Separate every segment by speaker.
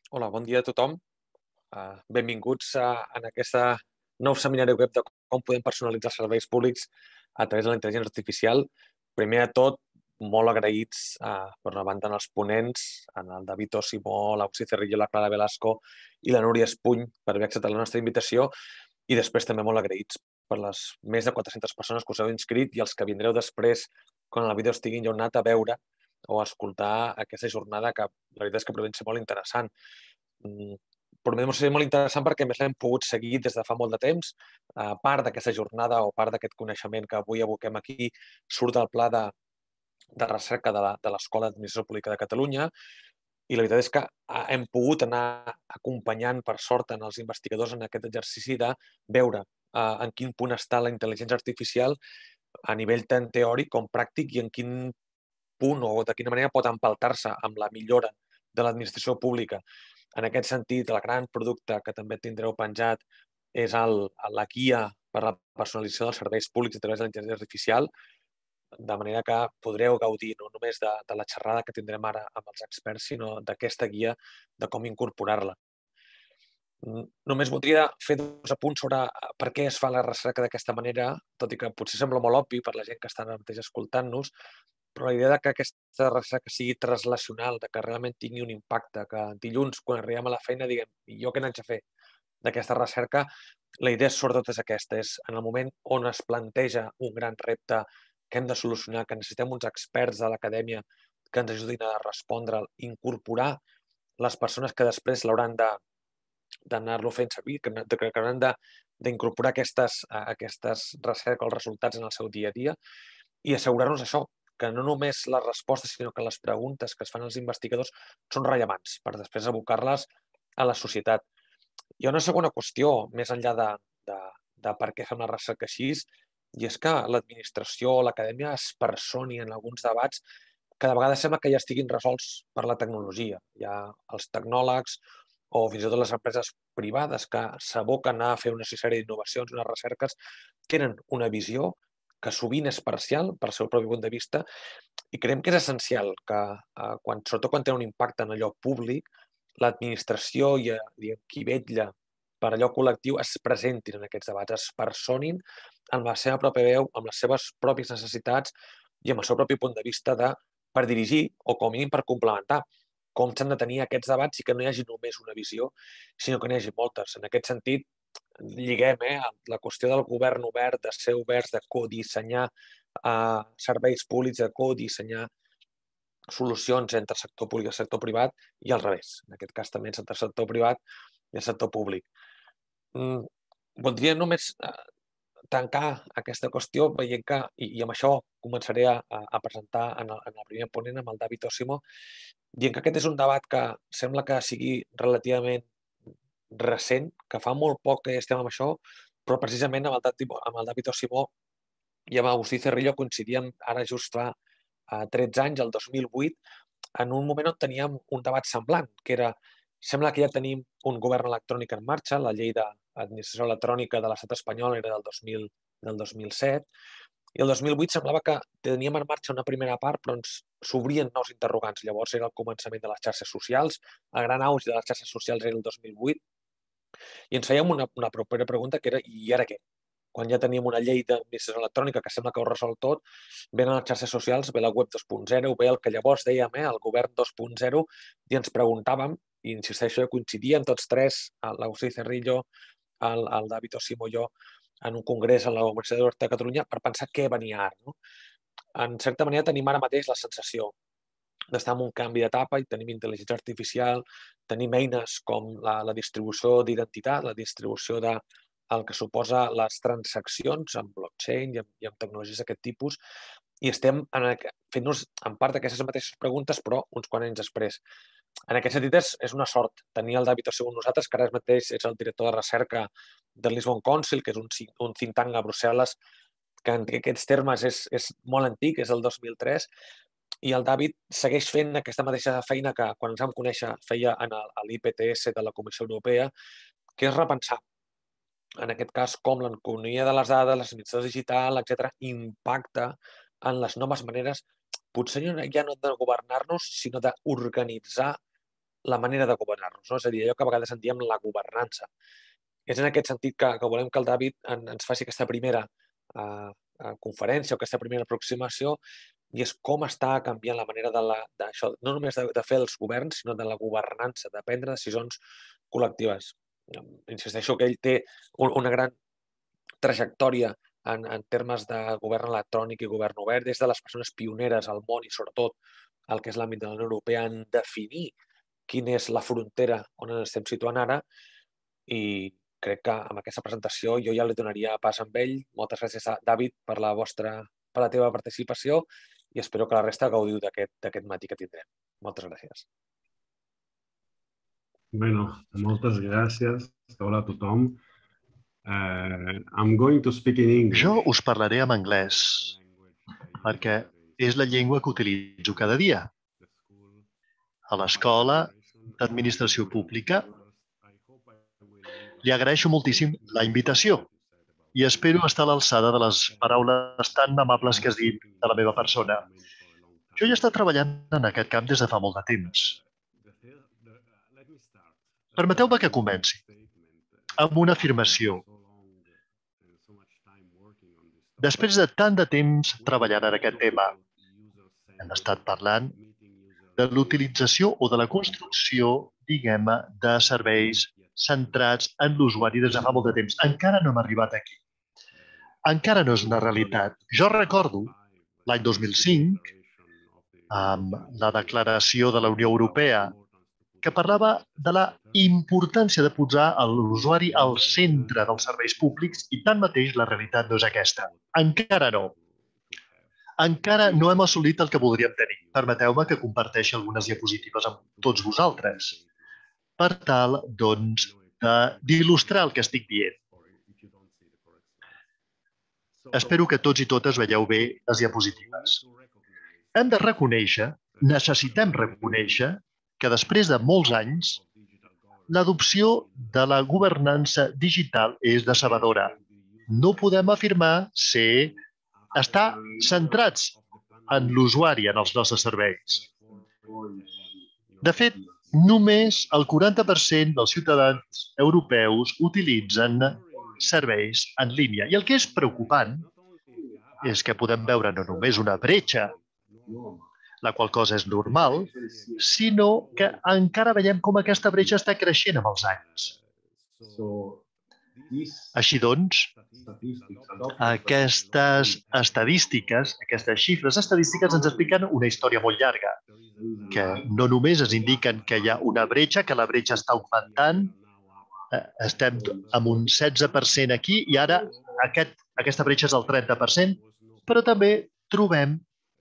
Speaker 1: Hola, bon dia a tothom. Benvinguts en aquesta nou seminari web de com podem personalitzar els serveis públics a través de la intel·ligència artificial. Primer de tot, molt agraïts, per una banda, als ponents, en el David Simó, l'Auxi Cerrillo, la Clara Velasco i la Núria Espuny per haver acceptat la nostra invitació, i després també molt agraïts per les més de 400 persones que us heu inscrit i els que vindreu després, quan el vídeo estigui enllaunat, a veure o a escoltar aquesta jornada, que la veritat és que promete ser molt interessant. Promet ser molt interessant perquè més l'hem pogut seguir des de fa molt de temps. Part d'aquesta jornada o part d'aquest coneixement que avui aboquem aquí surt del pla de recerca de l'Escola d'Administració Pública de Catalunya, i la veritat és que hem pogut anar acompanyant, per sort, en els investigadors en aquest exercici de veure en quin punt està la intel·ligència artificial a nivell tant teòric com pràctic i en quin punt o de quina manera pot empaltar-se amb la millora de l'administració pública. En aquest sentit, el gran producte que també tindreu penjat és la guia per a la personalització dels serveis públics a través de la intel·ligència artificial, de manera que podreu gaudir no només de la xerrada que tindrem ara amb els experts, sinó d'aquesta guia de com incorporar-la. Només voldria fer dos apunts sobre per què es fa la recerca d'aquesta manera, tot i que potser sembla molt obvi per la gent que està ara mateix escoltant-nos, però la idea que aquesta recerca sigui translacional, que realment tingui un impacte, que dilluns, quan arribem a la feina, diguem, i jo què n'haig de fer d'aquesta recerca, la idea sobretot és aquesta, és en el moment on es planteja un gran repte que hem de solucionar, que necessitem uns experts de l'acadèmia que ens ajudin a respondre, incorporar les persones que després l'hauran d'anar-lo fent servir, que hauran d'incorporar aquestes recerques o els resultats en el seu dia a dia, i assegurar-nos això, que no només les respostes, sinó que les preguntes que es fan els investigadors són rellevants per després abocar-les a la societat. Hi ha una segona qüestió, més enllà de, de per què fem la recerca així, i és que l'administració o l'acadèmia es personi en alguns debats que de vegades sembla que ja estiguin resolts per la tecnologia. Hi ha els tecnòlegs o fins i tot les empreses privades que s'aboquen a fer una sèrie d'innovacions, unes recerques, tenen una visió que sovint és parcial pel seu propi punt de vista, i creiem que és essencial que, sobretot quan té un impacte en allò públic, l'administració i qui vetlla per allò col·lectiu es presentin en aquests debats, es personin amb la seva pròpia veu, amb les seves pròpies necessitats i amb el seu propi punt de vista per dirigir o com a mínim per complementar com s'han de tenir aquests debats i que no hi hagi només una visió, sinó que n'hi hagi moltes. En aquest sentit, lliguem la qüestió del govern obert, de ser oberts, de codissenyar serveis públics, de codissenyar solucions entre sector públic i sector privat, i al revés. En aquest cas també entre el sector privat i el sector públic. Voldria només tancar aquesta qüestió veient que, i amb això començaré a presentar en el primer ponent, amb el David Osimo, dient que aquest és un debat que sembla que sigui relativament recent, que fa molt poc que estem amb això, però precisament amb el David Osimó i amb Agustí Cerrillo coincidíem ara just fa 13 anys, el 2008, en un moment on teníem un debat semblant, que era, sembla que ja tenim un govern electrònic en marxa, la llei d'administració electrònica de l'estat espanyol era del 2007, i el 2008 semblava que teníem en marxa una primera part, però ens s'obrien nous interrogants. Llavors era el començament de les xarxes socials, el gran auge de les xarxes socials era el 2008, i ens fèiem una propera pregunta que era, i ara què? Quan ja teníem una llei d'administració electrònica que sembla que ho resol tot, venen les xarxes socials, ve la web 2.0, ve el que llavors dèiem, el govern 2.0, i ens preguntàvem, i insisteixo, coincidíem tots tres, l'Agustí Cerrillo, el David Osimo i jo, en un congrés a la Universitat de Catalunya, per pensar què venia ara. No? En certa manera tenim ara mateix la sensació d'estar en un canvi d'etapa i tenim intel·ligència artificial, tenim eines com la distribució d'identitat, la distribució el que suposa les transaccions amb blockchain i amb tecnologies d'aquest tipus, i estem fent-nos en part d'aquestes mateixes preguntes, però uns quants anys després. En aquest sentit, és una sort tenir el David Osseu amb nosaltres, que ara mateix és el director de recerca del Lisbon Council, que és un think tank a Brussel·les, que en aquests termes és molt antic, és el 2003, i el David segueix fent aquesta mateixa feina que quan ens vam conèixer feia a l'IPTS de la Comissió Europea, que és repensar, en aquest cas, com l'economia de les dades, l'administració digital, etc., impacta en les noves maneres, potser ja no de governar-nos, sinó d'organitzar la manera de governar-nos, no? És a dir, allò que a vegades en diem la governança. És en aquest sentit que volem que el David ens faci aquesta primera conferència o aquesta primera aproximació, i és com està canviant la manera d'això, no només de fer els governs, sinó de la governança, de prendre decisions col·lectives. Insisteixo que ell té una gran trajectòria en termes de govern electrònic i govern obert, des de les persones pioneres al món i sobretot el que és l'àmbit de la Unió Europea en definir quina és la frontera on ens estem situant ara, i crec que amb aquesta presentació jo ja li donaria pas amb ell. Moltes gràcies, David, per la teva participació, i espero que la resta gaudiu d'aquest matí que tindrem. Moltes gràcies.
Speaker 2: Bueno, moltes gràcies. Hola a tothom. I'm going to speak in English.
Speaker 3: Jo us parlaré en anglès, perquè és la llengua que utilitzo cada dia. A l'escola d'Administració Pública li agraeixo moltíssim la invitació i espero estar a l'alçada de les paraules tan amables que has dit de la meva persona. Jo he estat treballant en aquest camp des de fa molt de temps. Permeteu-me que comenci amb una afirmació. Després de tant de temps treballant en aquest tema, hem estat parlant de l'utilització o de la construcció, diguem-ne, de serveis centrats en l'usuari des de fa molt de temps. Encara no hem arribat aquí. Encara no és una realitat. Jo recordo l'any 2005, amb la declaració de la Unió Europea, que parlava de la importància de posar l'usuari al centre dels serveis públics, i tanmateix la realitat no és aquesta. Encara no. Encara no hem assolit el que voldríem tenir. Permeteu-me que comparteixi algunes diapositives amb tots vosaltres, per tal, doncs, d'il·lustrar el que estic dient. Espero que tots i totes veieu bé les diapositives. Hem de reconèixer, necessitem reconèixer, que després de molts anys, l'adopció de la governança digital és decebedora. No podem afirmar estar centrats en l'usuari, en els nostres serveis. De fet, només el 40% dels ciutadans europeus utilitzen serveis en línia. I el que és preocupant és que podem veure no només una bretxa, la qual cosa és normal, sinó que encara veiem com aquesta bretxa està creixent amb els anys. Així doncs, aquestes estadístiques, aquestes xifres estadístiques ens expliquen una història molt llarga, que no només ens indiquen que hi ha una bretxa, que la bretxa està augmentant, estem amb un 16% aquí i ara aquesta bretxa és el 30%, però també trobem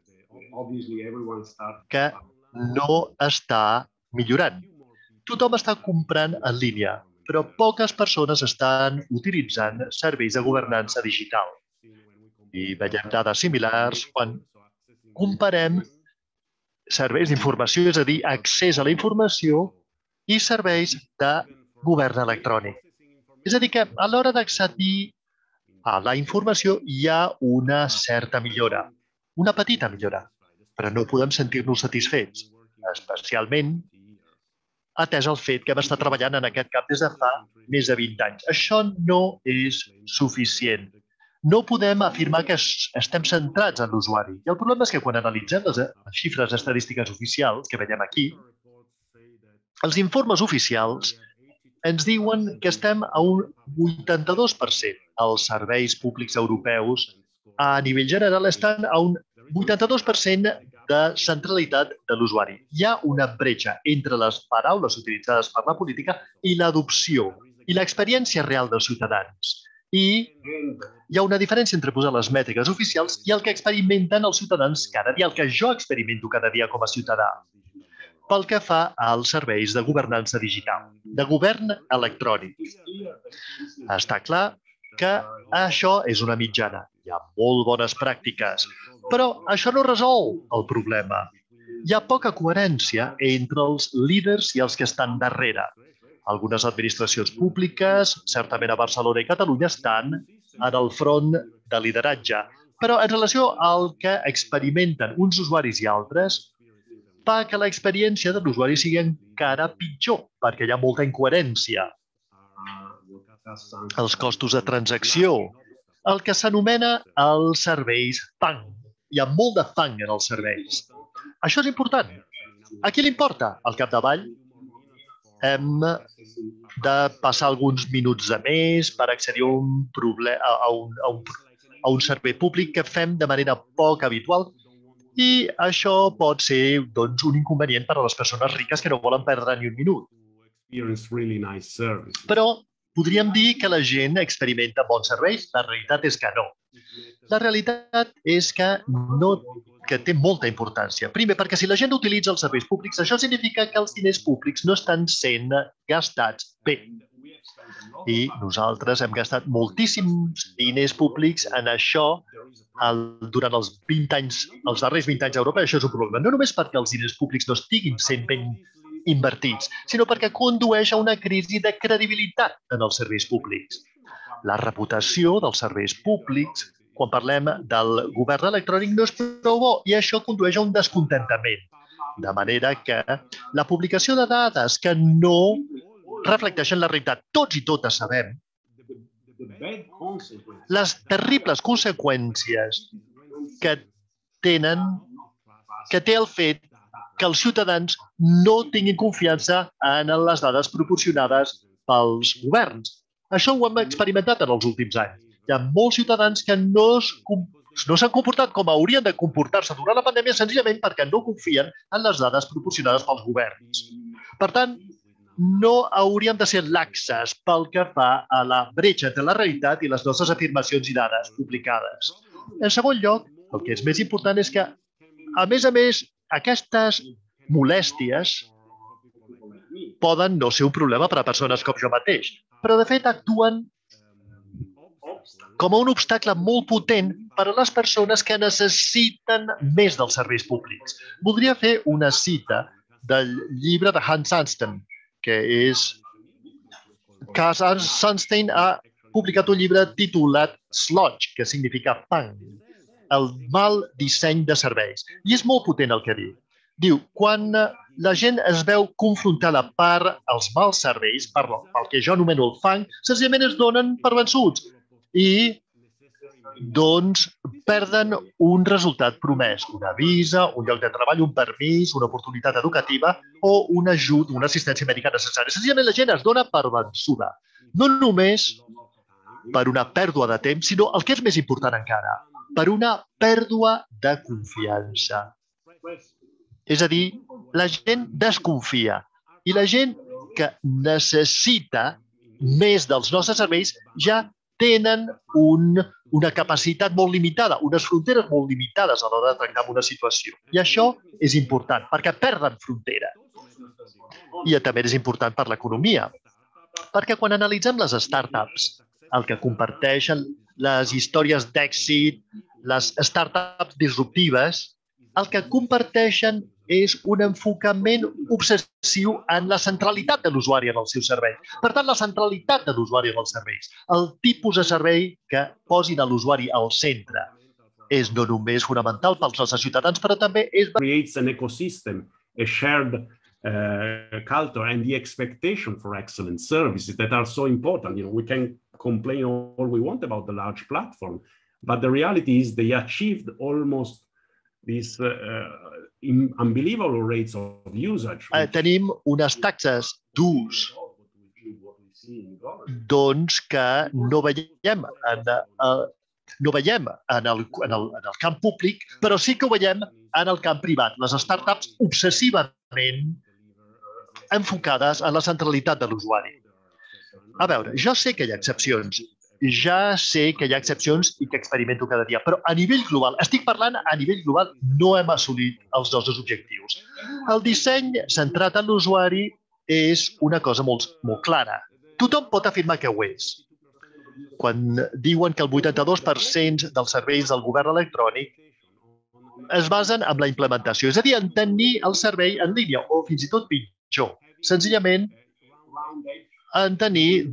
Speaker 3: que no està millorant. Tothom està comprant en línia, però poques persones estan utilitzant serveis de governança digital. I veiem dades similars quan comparem serveis d'informació, és a dir, accés a la informació, i serveis de govern electrònic. És a dir, que a l'hora d'accedir a la informació hi ha una certa millora, una petita millora, però no podem sentir-nos satisfets, especialment atès el fet que hem estat treballant en aquest camp des de fa més de 20 anys. Això no és suficient. No podem afirmar que estem centrats en l'usuari. I el problema és que quan analitzem les xifres estadístiques oficials que veiem aquí, els informes oficials ens diuen que estem a un 82%. Els serveis públics europeus a nivell general estan a un 82% de centralitat de l'usuari. Hi ha una bretxa entre les paraules utilitzades per la política i l'adopció i l'experiència real dels ciutadans. I hi ha una diferència entre posar les mètriques oficials i el que experimenten els ciutadans cada dia, el que jo experimento cada dia com a ciutadà, pel que fa als serveis de governança digital, de govern electrònic. Està clar que això és una mitjana. Hi ha molt bones pràctiques, però això no resol el problema. Hi ha poca coherència entre els líders i els que estan darrere. Algunes administracions públiques, certament a Barcelona i Catalunya, estan en el front de lideratge. Però en relació al que experimenten uns usuaris i altres, fa que l'experiència de l'usuari sigui encara pitjor, perquè hi ha molta incoherència. Els costos de transacció, el que s'anomena els serveis fang. Hi ha molt de fang en els serveis. Això és important. A qui li importa? Al capdavall hem de passar alguns minuts de més per accedir a un servei públic que fem de manera poc habitual i això pot ser un inconvenient per a les persones riques que no volen perdre ni un minut. Però podríem dir que la gent experimenta bons serveis? La realitat és que no. La realitat és que té molta importància. Primer, perquè si la gent utilitza els serveis públics, això significa que els diners públics no estan sent gastats bé. I nosaltres hem gastat moltíssims diners públics en això durant els darrers 20 anys a Europa. Això és un problema. No només perquè els diners públics no estiguin sent ben invertits, sinó perquè condueix a una crisi de credibilitat en els serveis públics. La reputació dels serveis públics, quan parlem del govern electrònic, no és prou bo i això condueix a un descontentament. De manera que la publicació de dades que no reflecteixen la realitat, tots i totes sabem les terribles conseqüències que té el fet que els ciutadans no tinguin confiança en les dades proporcionades pels governs. Això ho hem experimentat en els últims anys. Hi ha molts ciutadans que no s'han comportat com haurien de comportar-se durant la pandèmia senzillament perquè no confien en les dades proporcionades pels governs. Per tant, no hauríem de ser laxes pel que fa a la bretxa entre la realitat i les nostres afirmacions i dades publicades. En segon lloc, el que és més important és que, a més, aquestes molèsties poden no ser un problema per a persones com jo mateix, però de fet actuen com a un obstacle molt potent per a les persones que necessiten més dels serveis públics. Voldria fer una cita del llibre de Hans Sunstein, que és... Hans Sunstein ha publicat un llibre titulat Sludge, que significa fang, el mal disseny de serveis. I és molt potent el que diu. Diu, quan la gent es veu confrontada per els mals serveis, pel que jo anomeno el fang, senzillament es donen per vençuts i perden un resultat promès, una visa, un lloc de treball, un permís, una oportunitat educativa o un ajut, una assistència mèdica necessària. Senzillament la gent es dona per vençuda. No només per una pèrdua de temps, sinó el que és més important encara, per una pèrdua de confiança. És a dir, la gent desconfia i la gent que necessita més dels nostres serveis ja tenen una capacitat molt limitada, unes fronteres molt limitades a l'hora de tractar una situació. I això és important, perquè perden frontera. I també és important per l'economia, perquè quan analitzem les startups, el que comparteixen les històries d'èxit, les startups disruptives, el que comparteixen és un enfocament obsessiu en la centralitat de l'usuari en el seu servei. Per tant, la centralitat de l'usuari en els serveis, el tipus de servei que posin a l'usuari al centre, és no només fonamental pels nostres ciutadans, però també és...
Speaker 2: Creates an ecosystem, a shared culture and the expectation for excellent services that are so important. We can complain all we want about the large platform, but the reality is they achieved almost these unbelievable rates of usage.
Speaker 3: Tenim unes taxes d'ús que no veiem en el camp públic, però sí que ho veiem en el camp privat. Les startups obsessivament enfocades en la centralitat de l'usuari. A veure, jo sé que hi ha excepcions. Ja sé que hi ha excepcions i que experimento cada dia, però a nivell global, estic parlant a nivell global, no hem assolit els nostres objectius. El disseny centrat en l'usuari és una cosa molt clara. Tothom pot afirmar que ho és. Quan diuen que el 82% dels serveis del govern electrònic es basen en la implementació, és a dir, en tenir el servei en línia, o fins i tot pitjor, senzillament en tenir,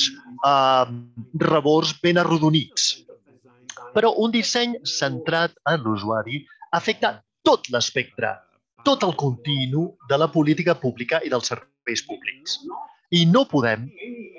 Speaker 3: rebords ben arrodonits. Però un disseny centrat en l'usuari afecta tot l'espectre tot el continu de la política pública i dels serveis públics. I no podem...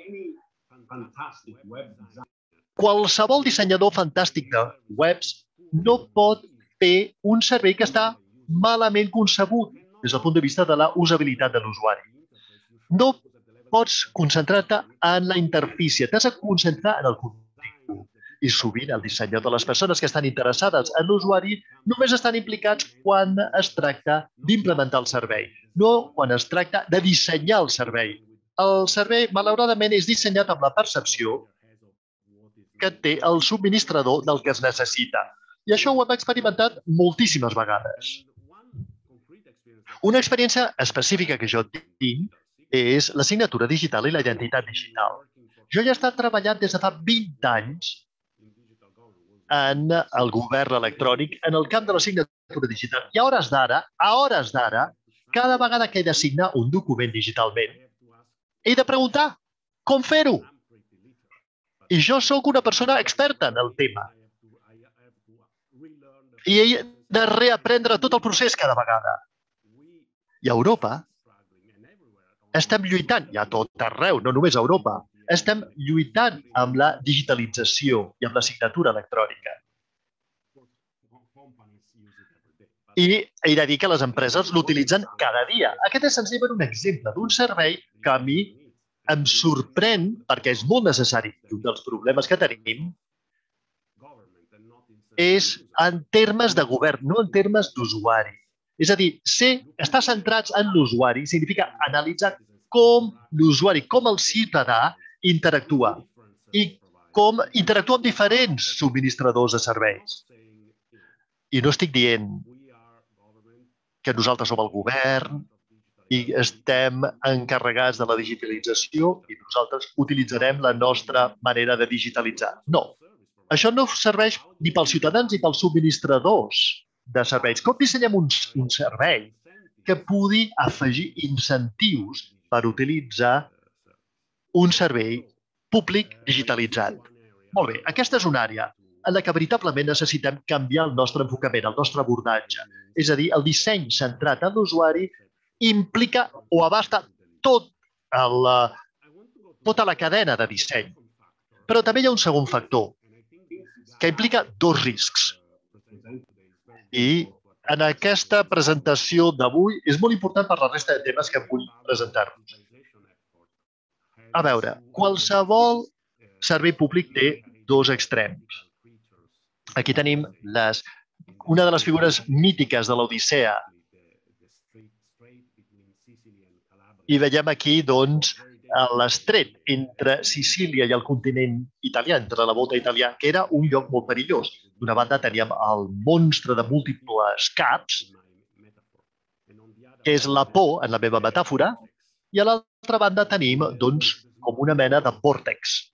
Speaker 3: Qualsevol dissenyador fantàstic de webs no pot fer un servei que està malament concebut des del punt de vista de la usabilitat de l'usuari. No pots concentrar-te en la interfície, t'has de concentrar en el contingut. I sovint el dissenyador, les persones que estan interessades en l'usuari, només estan implicats quan es tracta d'implementar el servei, no quan es tracta de dissenyar el servei. El servei, malauradament, és dissenyat amb la percepció que té el subministrador del que es necessita. I això ho hem experimentat moltíssimes vegades. Una experiència específica que jo tinc és la signatura digital i la identitat digital. Jo ja he estat treballant des de fa 20 anys en el govern electrònic, en el camp de la signatura digital. I a hores d'ara, cada vegada que he de signar un document digitalment, he de preguntar com fer-ho. I jo sóc una persona experta en el tema. I he de reaprendre tot el procés cada vegada. I a Europa estem lluitant, i a tot arreu, no només a Europa, estem lluitant amb la digitalització i amb la signatura electrònica. I he de dir que les empreses l'utilitzen cada dia. Aquest és senzillament un exemple d'un servei que a mi em sorprèn perquè és molt necessari. I un dels problemes que tenim és en termes de govern, no en termes d'usuari. És a dir, estar centrats en l'usuari significa analitzar com l'usuari, com el ciutadà interactua i com interactua amb diferents subministradors de serveis. I no estic dient que nosaltres som el govern i estem encarregats de la digitalització i nosaltres utilitzarem la nostra manera de digitalitzar. No, això no serveix ni pels ciutadans ni pels subministradors de serveis. Com dissenyem un servei que pugui afegir incentius per utilitzar un servei públic digitalitzat? Molt bé, aquesta és una àrea en la que veritablement necessitem canviar el nostre enfocament, el nostre abordatge. És a dir, el disseny centrat en l'usuari implica o abasta tota la cadena de disseny. Però també hi ha un segon factor que implica dos riscs. I en aquesta presentació d'avui és molt important per la resta de temes que vull presentar-vos. A veure, qualsevol servei públic té dos extrems. Aquí tenim una de les figures mítiques de l'Odissea. I veiem aquí, doncs, l'estret entre Sicília i el continent italià, entre la volta italià, que era un lloc molt perillós. D'una banda teníem el monstre de múltiples caps, que és la por, en la meva metàfora, i a l'altra banda tenim, doncs, com una mena de vòrtex,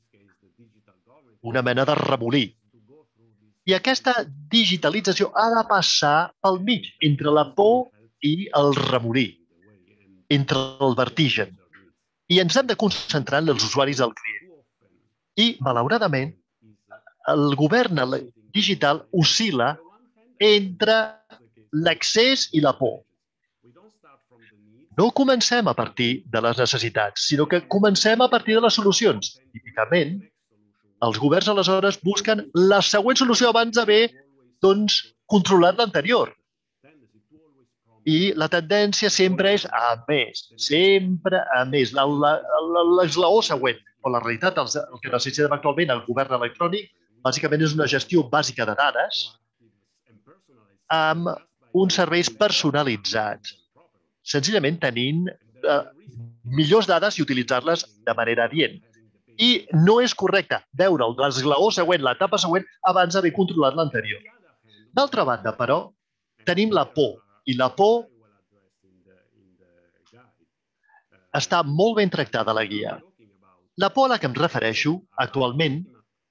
Speaker 3: una mena de remolí. I aquesta digitalització ha de passar pel mig, entre la por i el remolí, entre el vertigen. I ens hem de concentrar en els usuaris del client. I, malauradament, el govern digital oscil·la entre l'accés i la por. No comencem a partir de les necessitats, sinó que comencem a partir de les solucions. Típicament, els governs aleshores busquen la següent solució abans d'haver controlat l'anterior. I la tendència sempre és a més, sempre a més, l'esglaó següent. Però la realitat, el que necessitem actualment el govern electrònic, bàsicament és una gestió bàsica de dades amb uns serveis personalitzats, senzillament tenint millors dades i utilitzar-les de manera adient. I no és correcte veure l'esglaó següent, l'etapa següent, abans d'haver controlat l'anterior. D'altra banda, però, tenim la por. I la por està molt ben tractada a la guia. La por a la que em refereixo actualment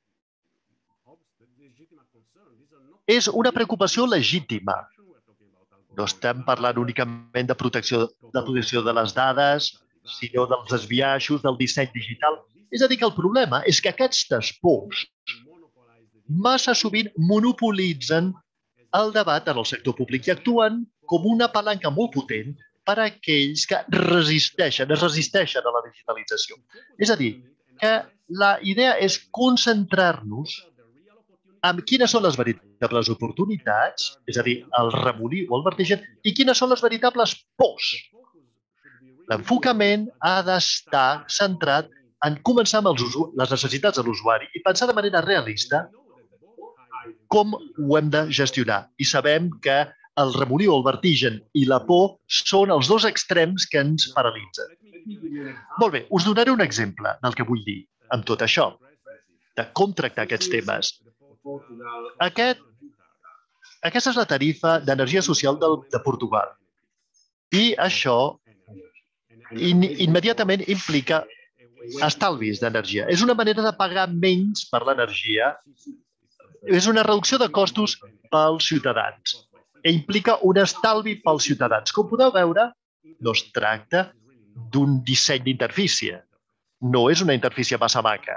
Speaker 3: és una preocupació legítima. No estem parlant únicament de protecció de les dades, sinó dels desbiaixos, del disseny digital. És a dir, que el problema és que aquestes pors massa sovint monopolitzen el debat en el sector públic i actuen com una palanca molt potent per a aquells que es resisteixen a la digitalització. És a dir, que la idea és concentrar-nos en quines són les veritables oportunitats, és a dir, el remolí o el vertigen, i quines són les veritables pors. L'enfocament ha d'estar centrat en començar amb les necessitats de l'usuari i pensar de manera realista com ho hem de gestionar. I sabem que el remolí o el vertigen i la por són els dos extrems que ens paralitzen. Molt bé, us donaré un exemple del que vull dir amb tot això, de com tractar aquests temes. Aquesta és la tarifa d'energia social de Portugal. I això immediatament implica estalvis d'energia. És una manera de pagar menys per l'energia. És una reducció de costos pels ciutadans. I implica un estalvi pels ciutadans. Com podeu veure, no es tracta d'un disseny d'interfície. No és una interfície massa maca.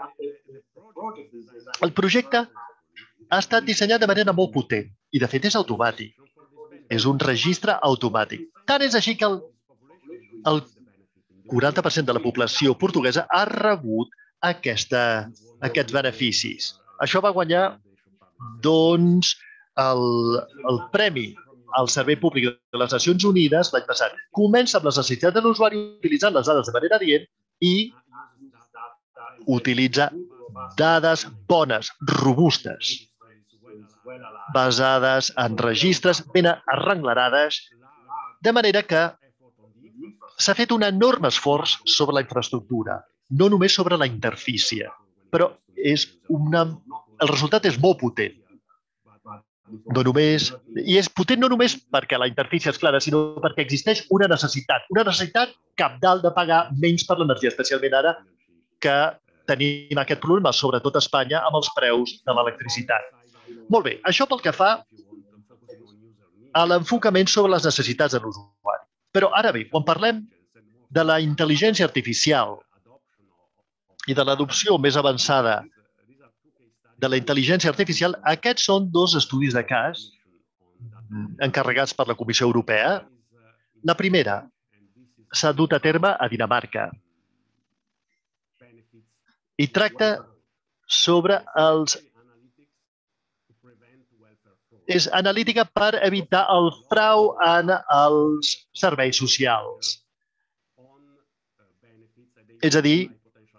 Speaker 3: El projecte ha estat dissenyat de manera molt potent i, de fet, és automàtic. És un registre automàtic. Tant és així que el 40% de la població portuguesa ha rebut aquests beneficis. Això va guanyar, doncs, el premi al Servei Públic de les Nacions Unides l'any passat. Comença amb les necessitats de l'usuari utilitzant les dades de manera adient i utilitza dades bones, robustes, basades en registres ben arrenglerades, de manera que s'ha fet un enorme esforç sobre la infraestructura, no només sobre la interfície, però el resultat és molt potent. I és potent no només perquè la interfície és clara, sinó perquè existeix una necessitat cabdal de pagar menys per l'energia, especialment ara que tenim aquest problema, sobretot a Espanya, amb els preus de l'electricitat. Molt bé, això pel que fa a l'enfocament sobre les necessitats de l'usuari. Però ara bé, quan parlem de la intel·ligència artificial i de l'adopció més avançada de la intel·ligència artificial, aquests són dos estudis de cas encarregats per la Comissió Europea. La primera s'ha dut a terme a Dinamarca i tracta sobre és analítica per evitar el frau en els serveis socials. És a dir,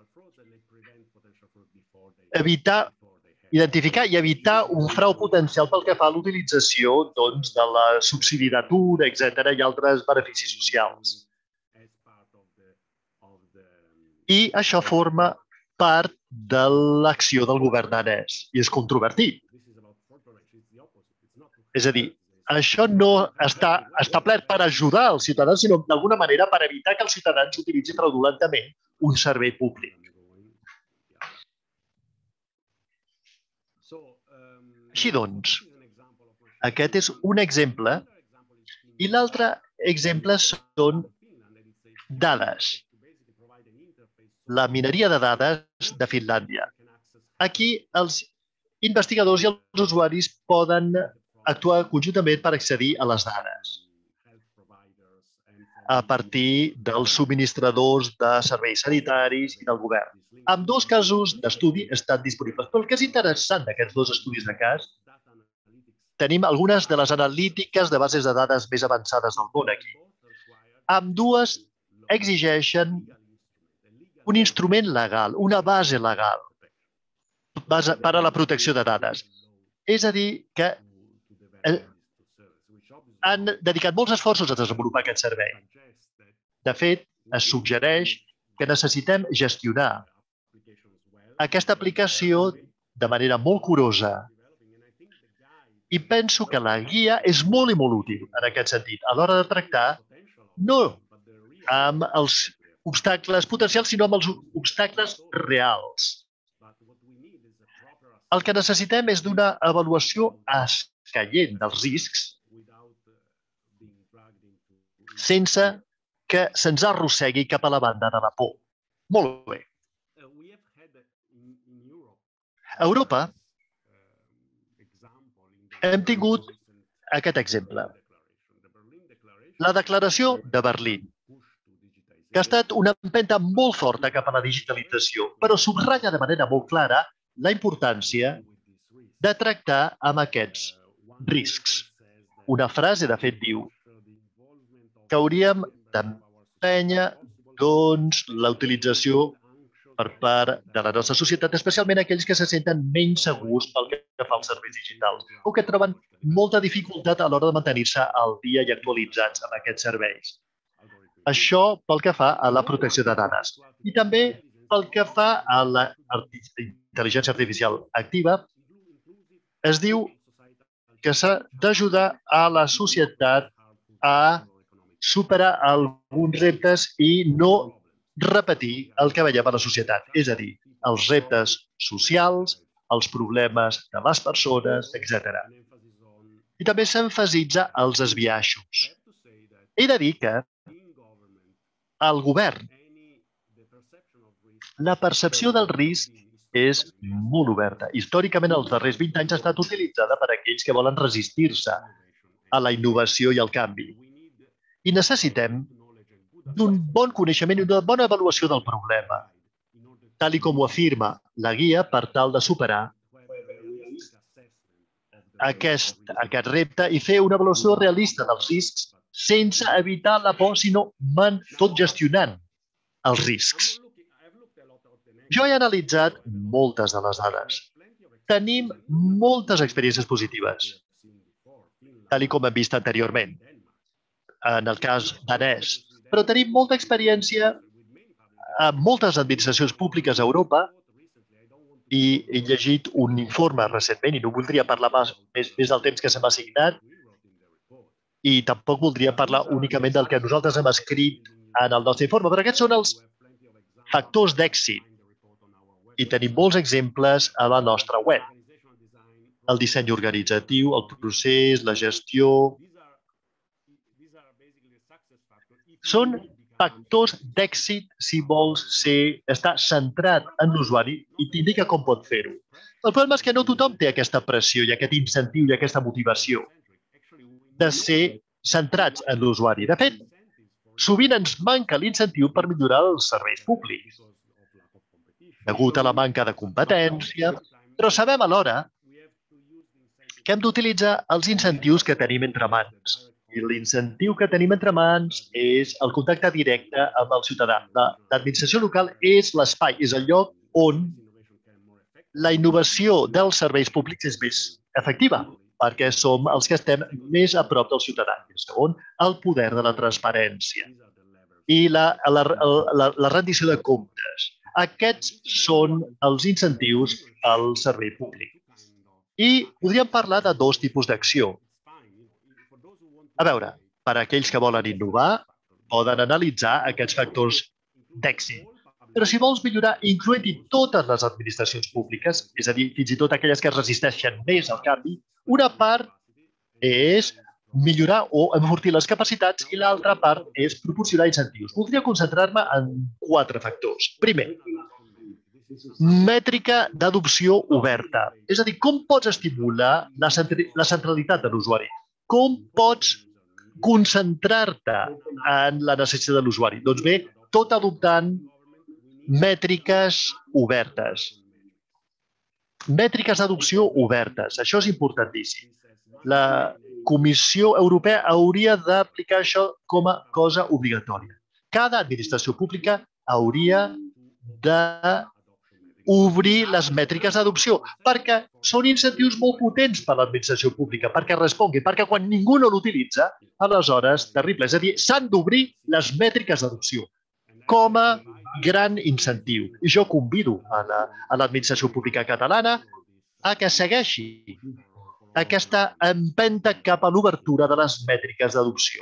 Speaker 3: identificar i evitar un frau potencial pel que fa a l'utilització de la subsidi d'atur, etc., i altres beneficis socials. I això forma part de l'acció del govern danès i és controvertit. És a dir, això no està establert per ajudar els ciutadans, sinó d'alguna manera per evitar que els ciutadans utilitzin fraudulentament un servei públic. Així doncs, aquest és un exemple i l'altre exemple són dades. La mineria de dades de Finlàndia. Aquí els investigadors i els usuaris poden actuar conjuntament per accedir a les dades a partir dels subministradors de serveis sanitaris i del govern. Ambdós casos d'estudi estan disponibles. Però el que és interessant d'aquests dos estudis de cas, tenim algunes de les analítiques de bases de dades més avançades del món aquí. Ambdues exigeixen un instrument legal, una base legal per a la protecció de dades. És a dir, que han dedicat molts esforços a desenvolupar aquest servei. De fet, es suggereix que necessitem gestionar aquesta aplicació de manera molt curosa. I penso que la guia és molt i molt útil en aquest sentit, a l'hora de tractar no amb els obstacles potencials, sinó amb els obstacles reals. El que necessitem és d'una avaluació escaient dels riscs sense que se'ns arrossegui cap a la banda de la por. Molt bé. A Europa hem tingut aquest exemple. La declaració de Berlín, que ha estat una empenta molt forta cap a la digitalització, però subratlla de manera molt clara la importància de tractar amb aquests riscs. Una frase, de fet, diu que hauríem d'empènyer la utilització per part de la nostra societat, especialment aquells que se senten menys segurs pel que fa als serveis digitals o que troben molta dificultat a l'hora de mantenir-se al dia i actualitzats amb aquests serveis. Això pel que fa a la protecció de dades. I també pel que fa a la intel·ligència artificial activa, es diu que s'ha d'ajudar a la societat a superar alguns reptes i no repetir el que veiem a la societat, és a dir, els reptes socials, els problemes de les persones, etc. I també s'emfasitza els esbiaixos. He de dir que al govern la percepció del risc és molt oberta. Històricament, els darrers 20 anys ha estat utilitzada per aquells que volen resistir-se a la innovació i al canvi. I necessitem d'un bon coneixement i una bona avaluació del problema, tal com ho afirma la guia, per tal de superar aquest repte i fer una avaluació realista dels riscs sense evitar la por, sinó tot gestionant els riscs. Jo he analitzat moltes de les dades. Tenim moltes experiències positives, tal com hem vist anteriorment, en el cas danès. Però tenim molta experiència a moltes administracions públiques a Europa i he llegit un informe recentment, i no voldria parlar més del temps que se m'ha assignat, i tampoc voldria parlar únicament del que nosaltres hem escrit en el nostre informe, però aquests són els factors d'èxit. I tenim molts exemples a la nostra web. El disseny organitzatiu, el procés, la gestió. Són factors d'èxit si vols estar centrat en l'usuari i t'indica com pot fer-ho. El problema és que no tothom té aquesta pressió i aquest incentiu i aquesta motivació de ser centrats en l'usuari. De fet, sovint ens manca l'incentiu per millorar els serveis públics, degut a la manca de competència, però sabem alhora que hem d'utilitzar els incentius que tenim entre mans. I l'incentiu que tenim entre mans és el contacte directe amb el ciutadà. L'administració local és l'espai, és el lloc on la innovació dels serveis públics és més efectiva, perquè som els que estem més a prop del ciutadà. I segon, el poder de la transparència i la rendició de comptes. Aquests són els incentius al servei públic. I podríem parlar de dos tipus d'acció. A veure, per a aquells que volen innovar, poden analitzar aquests factors d'èxit. Però si vols millorar, incloent-hi totes les administracions públiques, és a dir, fins i tot aquelles que resisteixen més al canvi, una part és millorar o enfortir les capacitats i l'altra part és proporcionar incentius. Voldria concentrar-me en 4 factors. Primer, mètrica d'adopció oberta. És a dir, com pots estimular la centralitat de l'usuari? Com pots concentrar-te en la necessitat de l'usuari? Doncs bé, tot adoptant mètriques obertes. Mètriques d'adopció obertes. Això és importantíssim. La Comissió Europea hauria d'aplicar això com a cosa obligatòria. Cada administració pública hauria d'obrir les mètriques d'adopció perquè són incentius molt potents per a l'administració pública, perquè respongui, perquè quan ningú no l'utilitza, aleshores, terrible. És a dir, s'han d'obrir les mètriques d'adopció com a gran incentiu. I jo convido a l'administració pública catalana a que segueixi aquesta empenta cap a l'obertura de les mètriques d'adopció.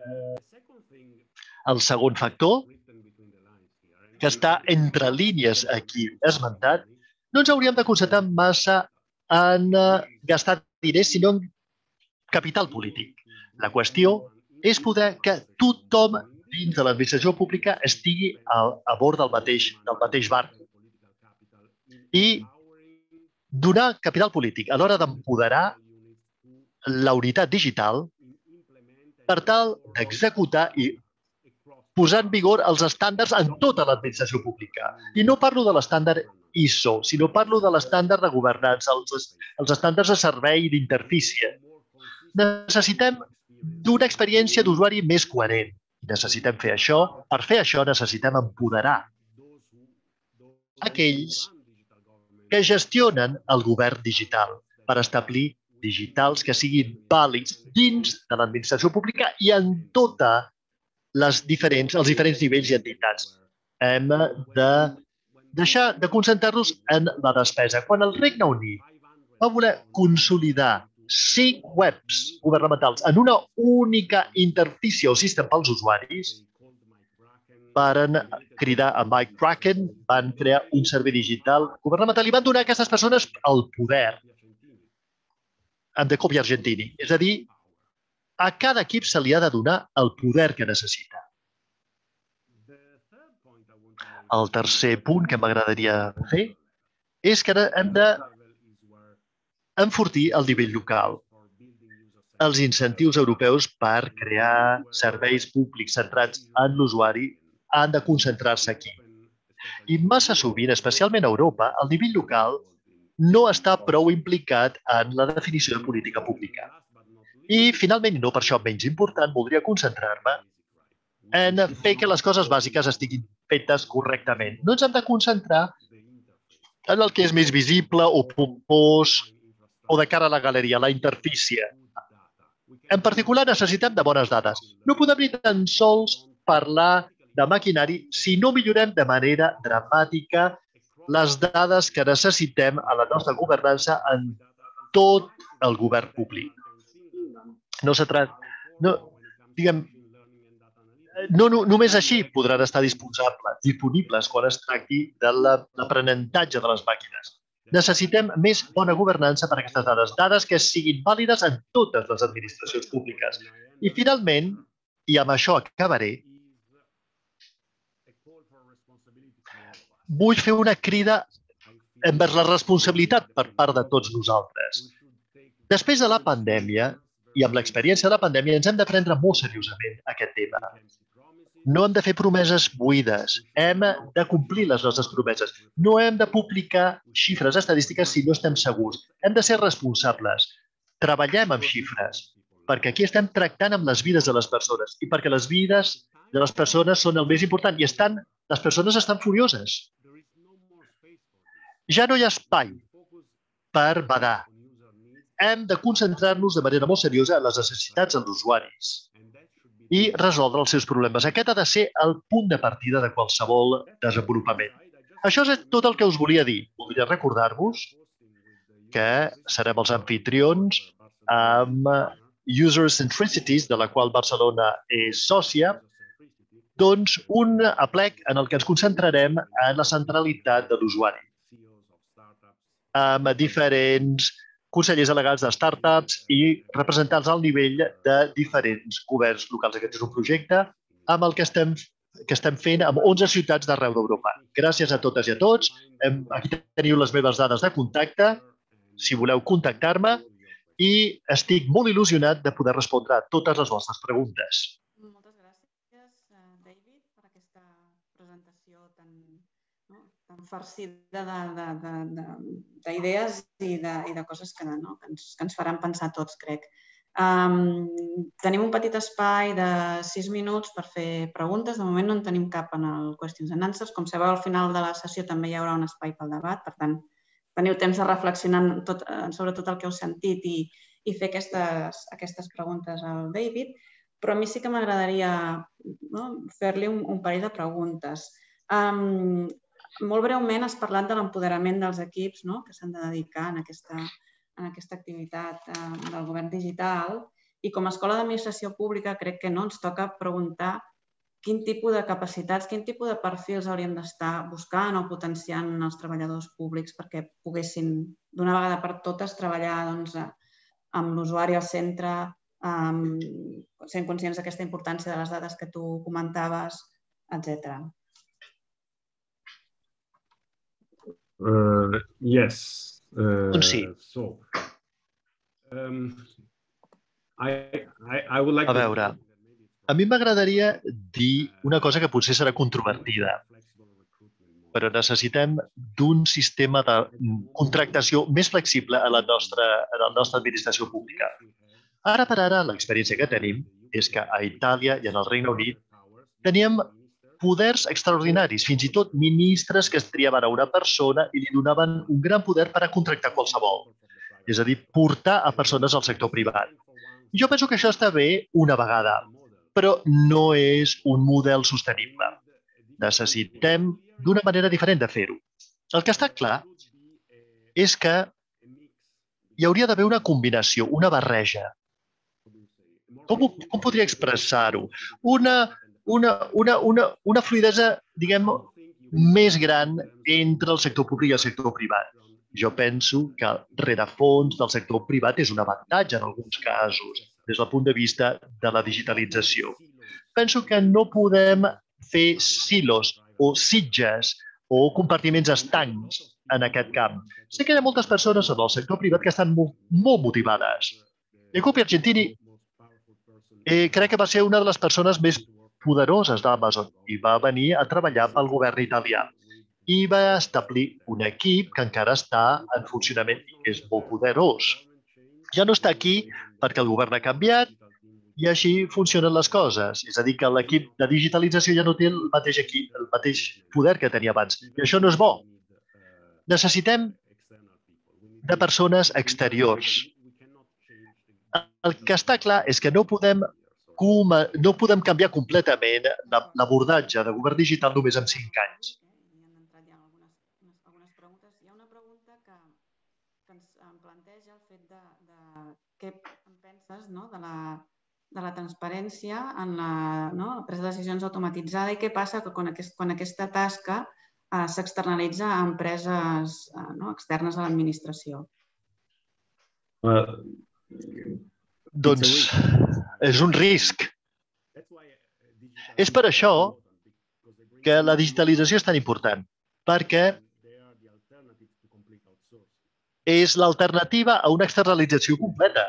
Speaker 3: El segon factor, que està entre línies aquí esmentat, no ens hauríem de concentrar massa en gastar diners, sinó en capital polític. La qüestió és poder que tothom dins de l'administració pública estigui a bord del mateix barc i donar capital polític a l'hora d'empoderar la unitat digital per tal d'executar i posar en vigor els estàndards en tota l'administració pública. I no parlo de l'estàndard ISO, sinó parlo de l'estàndard de governança, els estàndards de servei i d'interfície. Necessitem d'una experiència d'usuari més coherent. Necessitem fer això. Per fer això necessitem empoderar aquells que gestionen el govern digital per establir digitals que siguin vàlids dins de l'administració pública i en tots els diferents nivells i entitats. Hem de deixar de concentrar-nos en la despesa. Quan el Regne Unit va voler consolidar 5 webs governamentals en una única interfície o sistema pels usuaris, van cridar a Mike Kraken, van crear un servei digital governamental i van donar a aquestes persones el poder amb de copia argentini. És a dir, a cada equip se li ha de donar el poder que necessita. El tercer punt que m'agradaria fer és que hem d'enfortir el nivell local. Els incentius europeus per crear serveis públics centrats en l'usuari han de concentrar-se aquí. I massa sovint, especialment a Europa, el nivell local no està prou implicat en la definició de política pública. I, finalment, i no per això menys important, voldria concentrar-me en fer que les coses bàsiques estiguin fetes correctament. No ens hem de concentrar en el que és més visible o pompós o de cara a la galeria, la interfície. En particular, necessitem de bones dades. No podem ni tan sols parlar de maquinari si no millorem de manera dramàtica les dades que necessitem a la nostra governança en tot el govern públic. Només així podran estar disponibles quan es tracti de l'aprenentatge de les màquines. Necessitem més bona governança per a aquestes dades, dades que siguin vàlides en totes les administracions públiques. I finalment, i amb això acabaré, vull fer una crida envers la responsabilitat per part de tots nosaltres. Després de la pandèmia, i amb l'experiència de la pandèmia, ens hem de prendre molt seriosament aquest tema. No hem de fer promeses buides, hem de complir les nostres promeses. No hem de publicar xifres estadístiques si no estem segurs. Hem de ser responsables. Treballem amb xifres, perquè aquí estem tractant amb les vides de les persones i perquè les vides de les persones són el més important i les persones estan furioses. Ja no hi ha espai per badar. Hem de concentrar-nos de manera molt seriosa en les necessitats dels usuaris i resoldre els seus problemes. Aquest ha de ser el punt de partida de qualsevol desenvolupament. Això és tot el que us volia dir. Voldria recordar-vos que serem els anfitrions amb User Centricities, de la qual Barcelona és sòcia, doncs un aplec en el que ens concentrarem en la centralitat de l'usuari, amb diferents consellers delegats de startups i representants al nivell de diferents governs locals. Aquest és un projecte amb el que estem fent amb 11 ciutats d'arreu d'Europa. Gràcies a totes i a tots. Aquí teniu les meves dades de contacte, si voleu contactar-me, i estic molt il·lusionat de poder respondre a totes les vostres preguntes.
Speaker 4: Moltes gràcies, David, per aquesta presentació tan farcida d'idees i de coses que ens faran pensar tots, crec. Tenim un petit espai de 6 minuts per fer preguntes. De moment no en tenim cap en el Questions and Answers. Com sabeu, al final de la sessió també hi haurà un espai pel debat. Per tant, teniu temps de reflexionar sobre tot el que heu sentit i fer aquestes preguntes al David. Però a mi sí que m'agradaria fer-li un parell de preguntes. Molt breument has parlat de l'empoderament dels equips que s'han de dedicar en aquesta activitat del govern digital i com a escola d'administració pública crec que ens toca preguntar quin tipus de capacitats, quin tipus de perfils hauríem d'estar buscant o potenciant els treballadors públics perquè poguessin d'una vegada per totes treballar amb l'usuari al centre, sent conscients d'aquesta importància de les dades que tu comentaves, etc.
Speaker 2: Yes.
Speaker 3: Sí.
Speaker 2: I would like
Speaker 3: A veure, a mi m'agradaria dir una cosa que potser serà controvertida, però necessitem d'un sistema de contractació més flexible a la nostra administració pública. Ara per ara, l'experiència que tenim és que a Itàlia i en el Regne Unit teníem poders extraordinaris, fins i tot ministres que es triaven a una persona i li donaven un gran poder per a contractar qualsevol. És a dir, portar a persones al sector privat. Jo penso que això està bé una vegada, però no és un model sostenible. Necessitem d'una manera diferent de fer-ho. El que està clar és que hi hauria d'haver una combinació, una barreja. Com podria expressar-ho? Una fluidesa, diguem, més gran entre el sector públic i el sector privat. Jo penso que el rerefons del sector privat és un avantatge en alguns casos, des del punt de vista de la digitalització. Penso que no podem fer silos o sitges o compartiments estancs en aquest camp. Sé que hi ha moltes persones en el sector privat que estan molt motivades. Jacopo Argentini crec que va ser una de les persones més poderoses d'Amazon i va venir a treballar pel govern italià i va establir un equip que encara està en funcionament i és molt poderós. Ja no està aquí perquè el govern ha canviat i així funcionen les coses. És a dir, que l'equip de digitalització ja no té el mateix poder que tenia abans. I això no és bo. Necessitem de persones exteriors. El que està clar és que no podem canviar completament l'abordatge de govern digital només en 5 anys.
Speaker 4: Hi ha una pregunta que ens planteja el fet de què en penses de la transparència en la presa de decisions automatitzada i què passa quan aquesta tasca s'externalitza a empreses externes a l'administració.
Speaker 3: Doncs és un risc. És per això que la digitalització és tan important, perquè és l'alternativa a una externalització completa.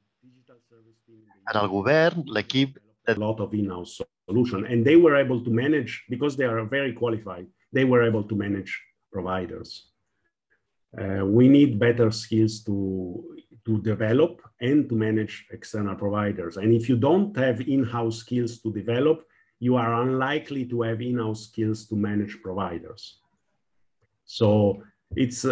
Speaker 3: En el govern, l'equip...
Speaker 2: A lot of in-house solution, and they were able to manage, because they are very qualified, they were able to manage providers. We need better skills to develop and to manage external providers. And if you don't have in-house skills to develop, you are unlikely to have in-house skills to manage providers. So it's,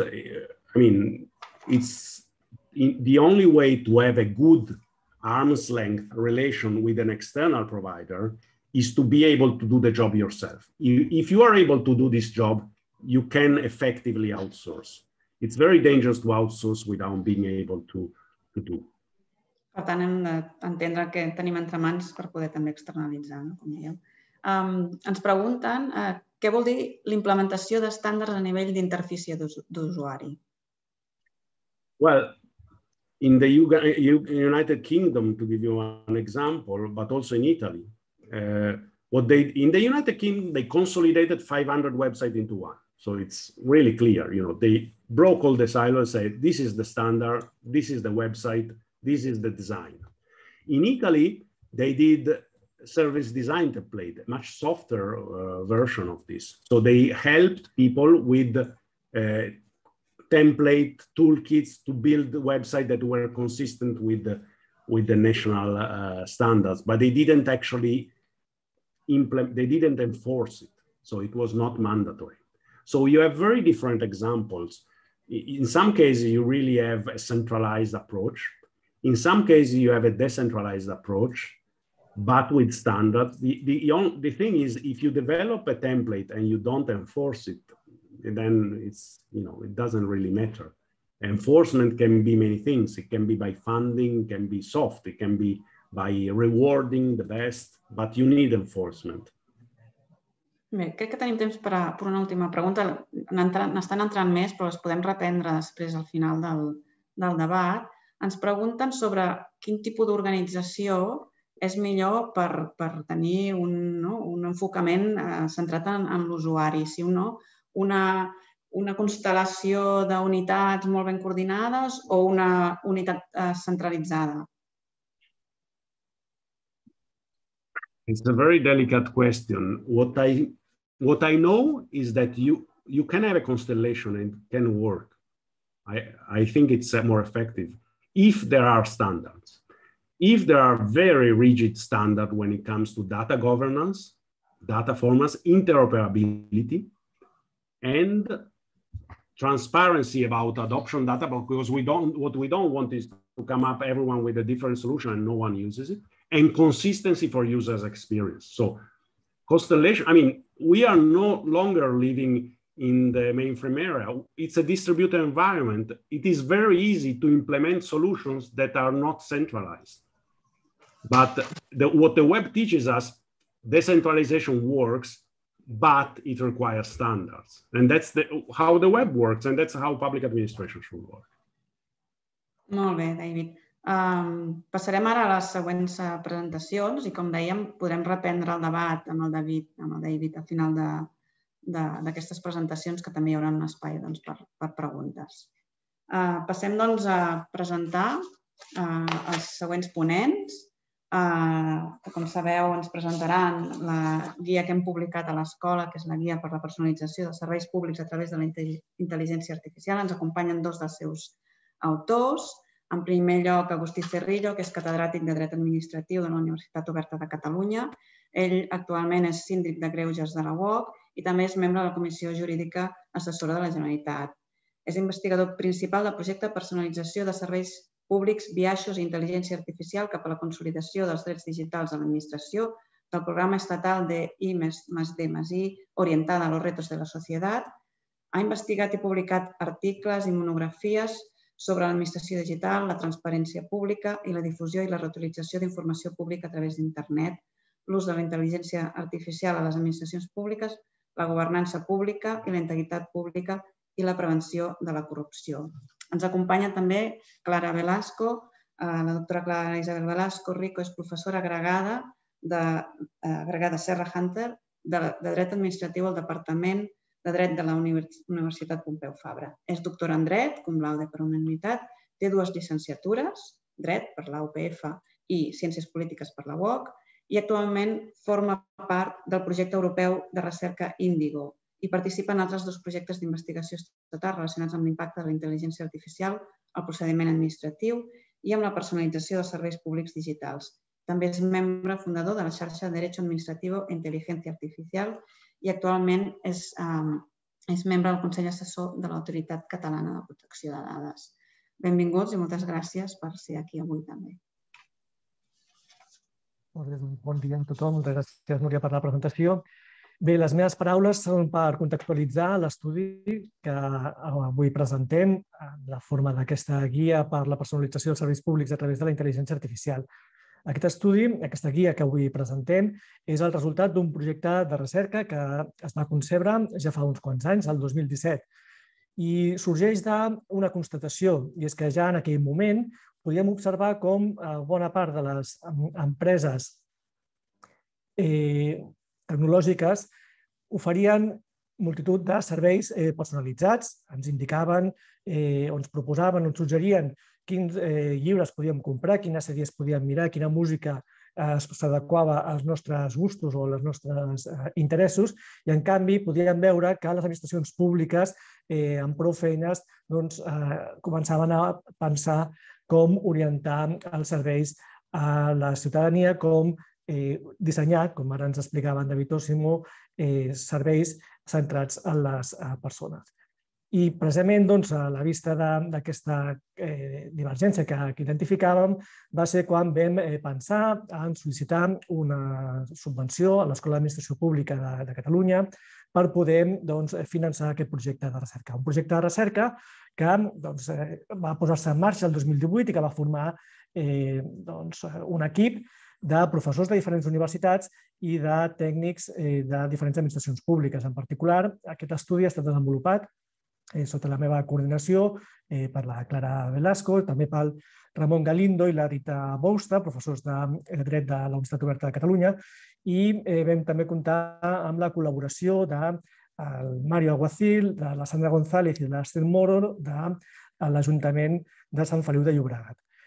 Speaker 2: it's the only way to have a good arm's length relation with an external provider is to be able to do the job yourself. If you are able to do this job, you can effectively outsource. It's very dangerous to outsource without being able to do.
Speaker 4: Per tant, hem d'entendre què tenim entre mans per poder també externalitzar, com dèiem. Ens pregunten què vol dir l'implementació d'estàndards a nivell d'interfície d'usuari.
Speaker 2: Well, in the United Kingdom, to give you an example, but also in Italy, in the United Kingdom, they consolidated 500 websites into one. So it's really clear, they broke all the silos, said, this is the standard, this is the website, this is the design. In Italy, they did service design template, a much softer version of this. So they helped people with template toolkits to build websites that were consistent with the national standards, but they didn't actually they didn't enforce it. So it was not mandatory. So you have very different examples. In some cases, you really have a centralized approach. In some cases, you have a decentralized approach, but with standards. The thing is, if you develop a template and you don't enforce it, then it's, it doesn't really matter. Enforcement can be many things. It can be by funding, it can be soft, it can be by rewarding the best, but you need enforcement.
Speaker 4: Bé, crec que tenim temps per una última pregunta. N'estan entrant més, però les podem reprendre després al final del debat. Ens pregunten sobre quin tipus d'organització és millor per tenir un enfocament centrat en l'usuari. Si una constel·lació d'unitats molt ben coordinades o una unitat centralitzada?
Speaker 2: It's a very delicate question. What I know is that you can have a constellation and it can work. I think it's more effective if there are standards. If there are very rigid standards when it comes to data governance, data formats, interoperability, and transparency about adoption data, because what we don't want is to come up everyone with a different solution and no one uses it, and consistency for users' experience. So constellation, I mean, we are no longer living in the mainframe era. It's a distributed environment. It is very easy to implement solutions that are not centralized. But what the web teaches us, decentralization works, but it requires standards. And that's how the web works, and that's how public administration should work.
Speaker 4: Molt bé, David. Passarem ara a les següents presentacions i, com dèiem, podrem reprendre el debat amb el David al final d'aquestes presentacions, que també hi haurà un espai per preguntes. Passem doncs a presentar els següents ponents, que, com sabeu, ens presentaran la guia que hem publicat a l'escola, que és la guia per la personalització dels serveis públics a través de la intel·ligència artificial. Ens acompanyen dos dels seus autors. En primer lloc, Agustí Cerrillo, que és catedràtic de Dret Administratiu de la Universitat Oberta de Catalunya. Ell actualment és síndic de greuges de la UOC i també és membre de la Comissió Jurídica Assessora de la Generalitat. És investigador principal del projecte Personalització de Serveis Públics, Biaixos i Intel·ligència Artificial cap a la consolidació dels drets digitals de l'administració del programa estatal de I+D+I orientada a los retos de la societat. Ha investigat i publicat articles i monografies sobre l'administració digital, la transparència pública i la difusió i la reutilització d'informació pública a través d'internet, l'ús de la intel·ligència artificial a les administracions públiques, la governança pública i la integritat pública i la prevenció de la corrupció. Ens acompanya també Clara Velasco. La doctora Clara Isabel Velasco Rico és professora agregada Serra Hunter de Dret Administratiu al Departament de Dret de la Universitat Pompeu Fabra. És doctora en Dret, cum laude per unanimitat, té dues llicenciatures, Dret per la UPF i Ciències Polítiques per la UOC, i actualment forma part del projecte europeu de recerca Índigo i participa en altres dos projectes d'investigació estatal relacionats amb l'impacte de la intel·ligència artificial al procediment administratiu i amb la personalització dels serveis públics digitals. També és membre fundador de la xarxa de Derecho Administrativo e Inteligencia Artificial i actualment és membre del Consell Assessor de l'Autoritat Catalana de Protecció de Dades. Benvinguts i moltes gràcies per ser aquí avui també.
Speaker 5: Bon dia a tothom. Moltes gràcies, Núria, per la presentació. Bé, les meves paraules són per contextualitzar l'estudi que avui presentem de la forma d'aquesta guia per la personalització dels serveis públics a través de la intel·ligència artificial. Aquest estudi, aquesta guia que avui presentem, és el resultat d'un projecte de recerca que es va concebre ja fa uns quants anys, el 2017, i sorgeix d'una constatació, i és que ja en aquell moment podíem observar com bona part de les empreses tecnològiques oferien multitud de serveis personalitzats, ens indicaven o ens proposaven o ens suggerien quins llibres podíem comprar, quines sèries podíem mirar, quina música s'adequava als nostres gustos o als nostres interessos, i en canvi podíem veure que les administracions públiques amb prou feines començaven a pensar com orientar els serveis a la ciutadania, com dissenyar, com ara ens explicava en David Osimo, serveis centrats en les persones. I precisament a la vista d'aquesta divergència que identificàvem va ser quan vam pensar en sol·licitar una subvenció a l'Escola d'Administració Pública de Catalunya per poder finançar aquest projecte de recerca. Un projecte de recerca que va posar-se en marxa el 2018 i que va formar un equip de professors de diferents universitats i de tècnics de diferents administracions públiques. En particular, aquest estudi ha estat desenvolupat sota la meva coordinació per la Clara Velasco, també pel Ramon Galindo i la Rita Bousta, professors de Dret de la Universitat Oberta de Catalunya, i vam també comptar amb la col·laboració del Mario Alguacil, de la Sandra González i de l'Esther Moro de l'Ajuntament de Sant Feliu de Llobregat.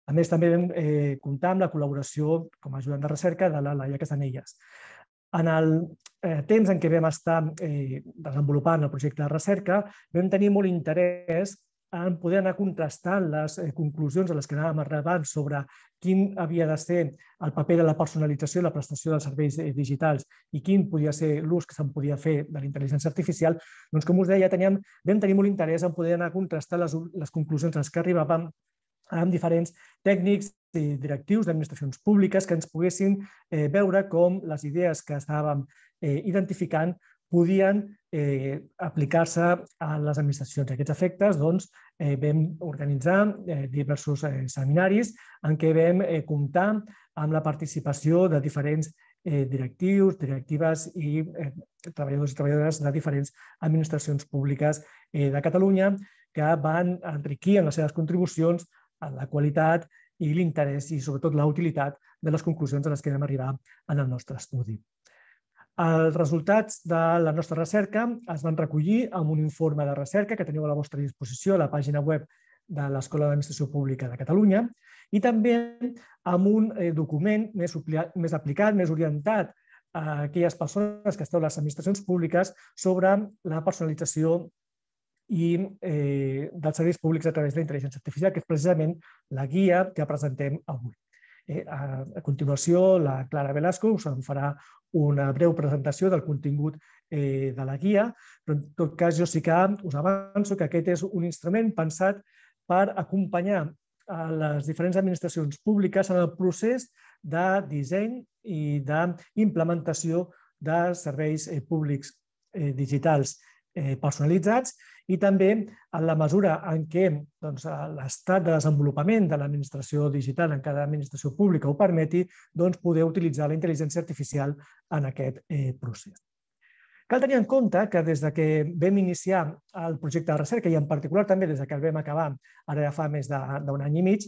Speaker 5: A més, també vam comptar amb la col·laboració com a ajudant de recerca de la Laia Casanellas. En el temps en què vam estar desenvolupant el projecte de recerca, vam tenir molt interès en poder anar contrastant les conclusions a les que anàvem arribant sobre quin havia de ser el paper de la personalització i la prestació dels serveis digitals i quin podia ser l'ús que se'n podia fer de la intel·ligència artificial. Doncs, com us deia, vam tenir molt interès en poder anar a contrastar les conclusions a les que arribàvem amb diferents tècnics i directius d'administracions públiques que ens poguessin veure com les idees que estàvem identificant podien aplicar-se a les administracions. A aquests efectes, doncs, vam organitzar diversos seminaris en què vam comptar amb la participació de diferents directius, directives i treballadors i treballadores de diferents administracions públiques de Catalunya que van enriquir en les seves contribucions en la qualitat i l'interès i, sobretot, la utilitat de les conclusions a les que vam arribar en el nostre estudi. Els resultats de la nostra recerca es van recollir amb un informe de recerca que teniu a la vostra disposició a la pàgina web de l'Escola d'Administració Pública de Catalunya i també amb un document més aplicat, més orientat a aquelles persones que esteu a les administracions públiques sobre la personalització i dels serveis públics a través de la intel·ligència artificial, que és precisament la guia que presentem avui. A continuació, la Clara Velasco us en farà una breu presentació del contingut de la guia, però en tot cas jo sí que us avanço que aquest és un instrument pensat per acompanyar a les diferents administracions públiques en el procés de disseny i d'implementació de serveis públics digitals personalitzats i també en la mesura en què l'estat de desenvolupament de l'administració digital en cada administració pública ho permeti, poder utilitzar la intel·ligència artificial en aquest procés. Cal tenir en compte que des que vam iniciar el projecte de recerca i en particular també des que el vam acabar ara ja fa més d'un any i mig,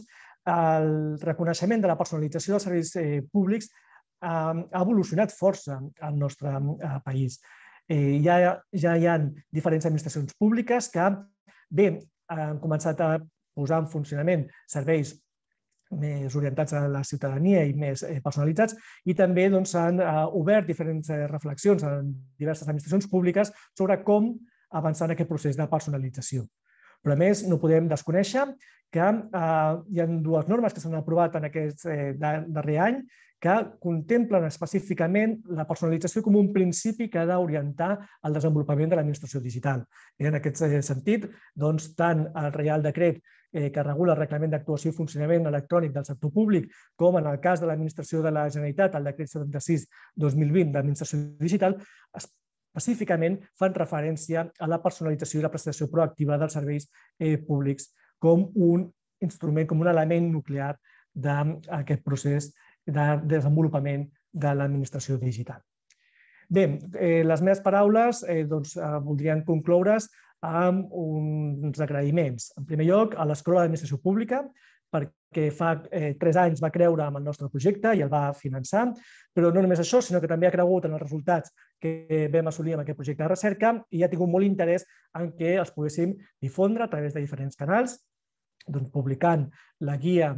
Speaker 5: el reconeixement de la personalització dels serveis públics ha evolucionat força al nostre país. Ja hi ha diferents administracions públiques que bé han començat a posar en funcionament serveis més orientats a la ciutadania i més personalitzats i també s'han obert diferents reflexions en diverses administracions públiques sobre com avançar en aquest procés de personalització. Però, a més, no podem desconèixer que hi ha dues normes que s'han aprovat en aquest darrer any que contemplen específicament la personalització com un principi que ha d'orientar el desenvolupament de l'administració digital. En aquest sentit, tant el Reial Decret que regula el Reglament d'Actuació i Funcionament Electrònic del Sector Públic, com en el cas de l'Administració de la Generalitat, el Decret 76/2020 d'Administració Digital, específicament fan referència a la personalització i la prestació proactiva dels serveis públics com un instrument, com un element nuclear d'aquest procés de desenvolupament de l'administració digital. Bé, les meves paraules voldrien concloure's amb uns agraïments. En primer lloc, a l'Escola d'Administració Pública, perquè fa 3 anys va creure en el nostre projecte i el va finançar, però no només això, sinó que també ha cregut en els resultats que vam assolir amb aquest projecte de recerca i ha tingut molt interès en què els poguéssim difondre a través de diferents canals, publicant la guia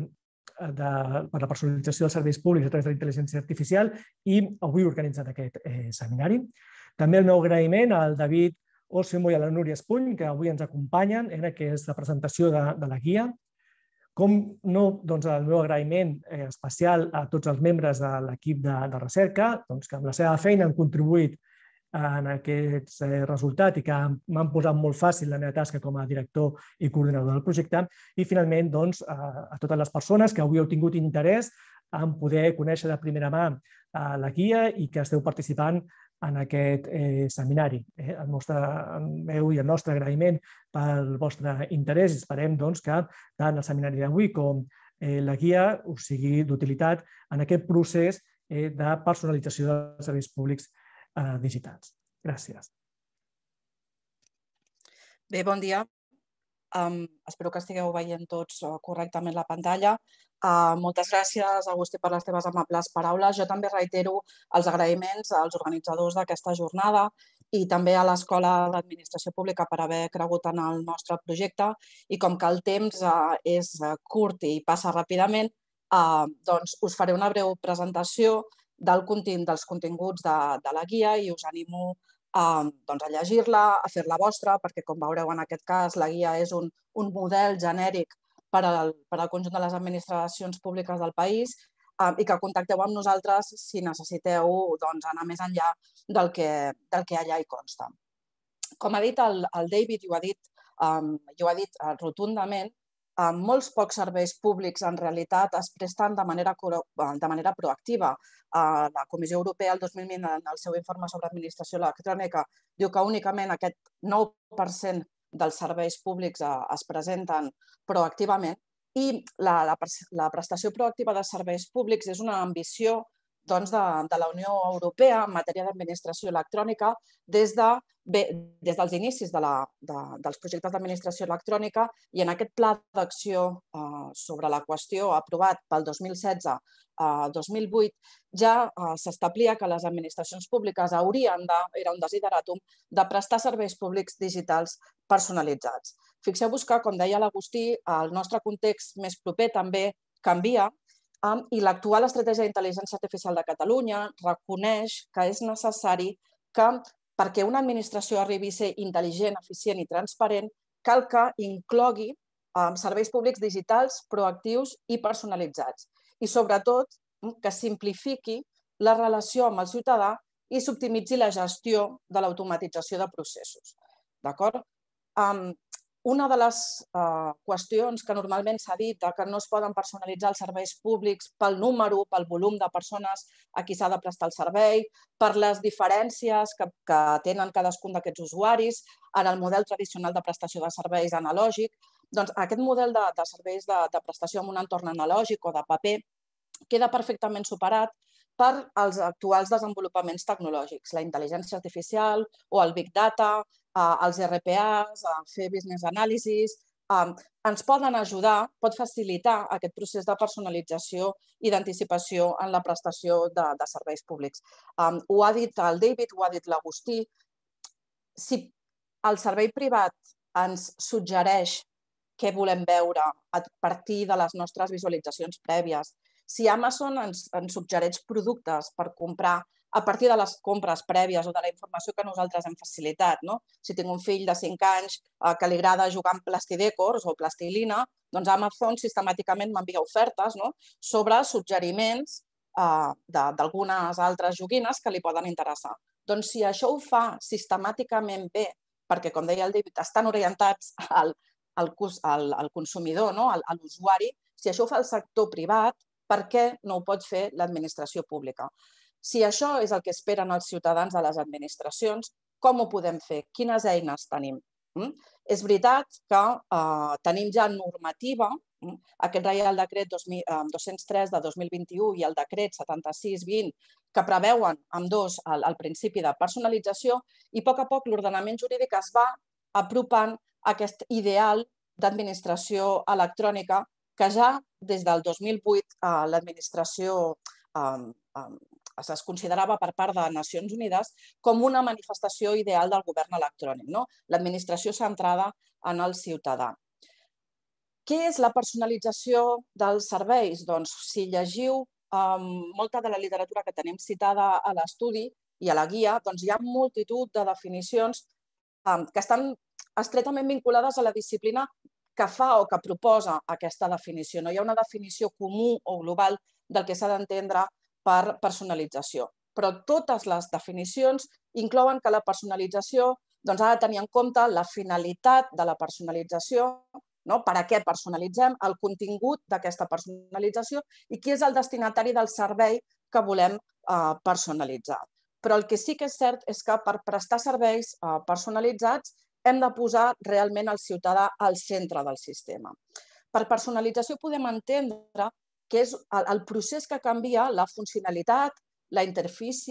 Speaker 5: per la personalització dels serveis públics a través de la intel·ligència artificial i avui organitzant aquest seminari. També el meu agraïment al David Osimo i a la Núria Espuny, que avui ens acompanyen en aquesta presentació de la guia. Com no, el meu agraïment especial a tots els membres de l'equip de recerca, que amb la seva feina han contribuït en aquest resultat i que m'han posat molt fàcil la meva tasca com a director i coordinador del projecte. I finalment, a totes les persones que avui heu tingut interès en poder conèixer de primera mà la guia i que esteu participant en aquest seminari. El meu i el nostre agraïment pel vostre interès i esperem que tant el seminari d'avui com la guia us sigui d'utilitat en aquest procés de personalització dels serveis públics digitals. Gràcies.
Speaker 6: Bé, bon dia. Espero que estigueu veient tots correctament la pantalla. Moltes gràcies, Agustí, per les teves amables paraules. Jo també reitero els agraïments als organitzadors d'aquesta jornada i també a l'Escola d'Administració Pública per haver cregut en el nostre projecte. I com que el temps és curt i passa ràpidament, doncs us faré una breu presentació dels continguts de la guia i us animo a llegir-la, a fer-la vostra, perquè, com veureu en aquest cas, la guia és un model genèric per al conjunt de les administracions públiques del país i que contacteu amb nosaltres si necessiteu anar més enllà del que allà hi consta. Com ha dit el David i ho ha dit rotundament, molts pocs serveis públics en realitat es presten de manera proactiva. La Comissió Europea el 2020 en el seu informe sobre administració electrònica diu que únicament aquest 9% dels serveis públics es presenten proactivament i la prestació proactiva de serveis públics és una ambició de la Unió Europea en matèria d'administració electrònica des dels inicis dels projectes d'administració electrònica i en aquest pla d'acció sobre la qüestió aprovat pel 2016-2008 ja s'establia que les administracions públiques haurien era un desideratum, de prestar serveis públics digitals personalitzats. Fixeu-vos que, com deia l'Agustí, el nostre context més proper també canvia i l'actual Estratègia d'Intel·ligència Artificial de Catalunya reconeix que és necessari que, perquè una administració arribi a ser intel·ligent, eficient i transparent, cal que inclogui serveis públics digitals, proactius i personalitzats. I, sobretot, que simplifiqui la relació amb el ciutadà i s'optimitzi la gestió de l'automatització de processos. D'acord? Una de les qüestions que normalment s'ha dit que no es poden personalitzar els serveis públics pel número, pel volum de persones a qui s'ha de prestar el servei, per les diferències que tenen cadascun d'aquests usuaris en el model tradicional de prestació de serveis analògic. Doncs aquest model de serveis de prestació en un entorn analògic o de paper queda perfectament superat per als actuals desenvolupaments tecnològics, la intel·ligència artificial o el Big Data, els RPAs, fer business analysis, ens poden ajudar, pot facilitar aquest procés de personalització i d'anticipació en la prestació de serveis públics. Ho ha dit el David, ho ha dit l'Agustí. Si el servei privat ens suggereix què volem veure a partir de les nostres visualitzacions prèvies, si Amazon ens suggereix productes per comprar a partir de les compres prèvies o de la informació que nosaltres hem facilitat. Si tinc un fill de 5 anys que li agrada jugar amb plastidècors o plastilina, doncs Amazon sistemàticament m'envia ofertes sobre suggeriments d'algunes altres joguines que li poden interessar. Doncs si això ho fa sistemàticament bé, perquè, com deia el David, estan orientats al consumidor, a l'usuari, si això ho fa el sector privat, per què no ho pot fer l'administració pública? Si això és el que esperen els ciutadans de les administracions, com ho podem fer? Quines eines tenim? És veritat que tenim ja normativa, aquest Reial Decret 203 de 2021 i el Decret 76-20, que preveuen ambdós el principi de personalització i a poc l'ordenament jurídic es va apropant a aquest ideal d'administració electrònica que ja des del 2008 l'administració es considerava per part de Nacions Unides com una manifestació ideal del govern electrònic, l'administració centrada en el ciutadà. Què és la personalització dels serveis? Doncs si llegiu molta de la literatura que tenim citada a l'estudi i a la guia, doncs hi ha multitud de definicions que estan estretament vinculades a la disciplina que fa o que proposa aquesta definició. No hi ha una definició comú o global del que s'ha d'entendre per personalització. Però totes les definicions inclouen que la personalització ha de tenir en compte la finalitat de la personalització, per a què personalitzem, el contingut d'aquesta personalització i qui és el destinatari del servei que volem personalitzar. Però el que sí que és cert és que per prestar serveis personalitzats hem de posar realment el ciutadà al centre del sistema. Per personalització podem entendre que és el procés que canvia la funcionalitat, la interfície,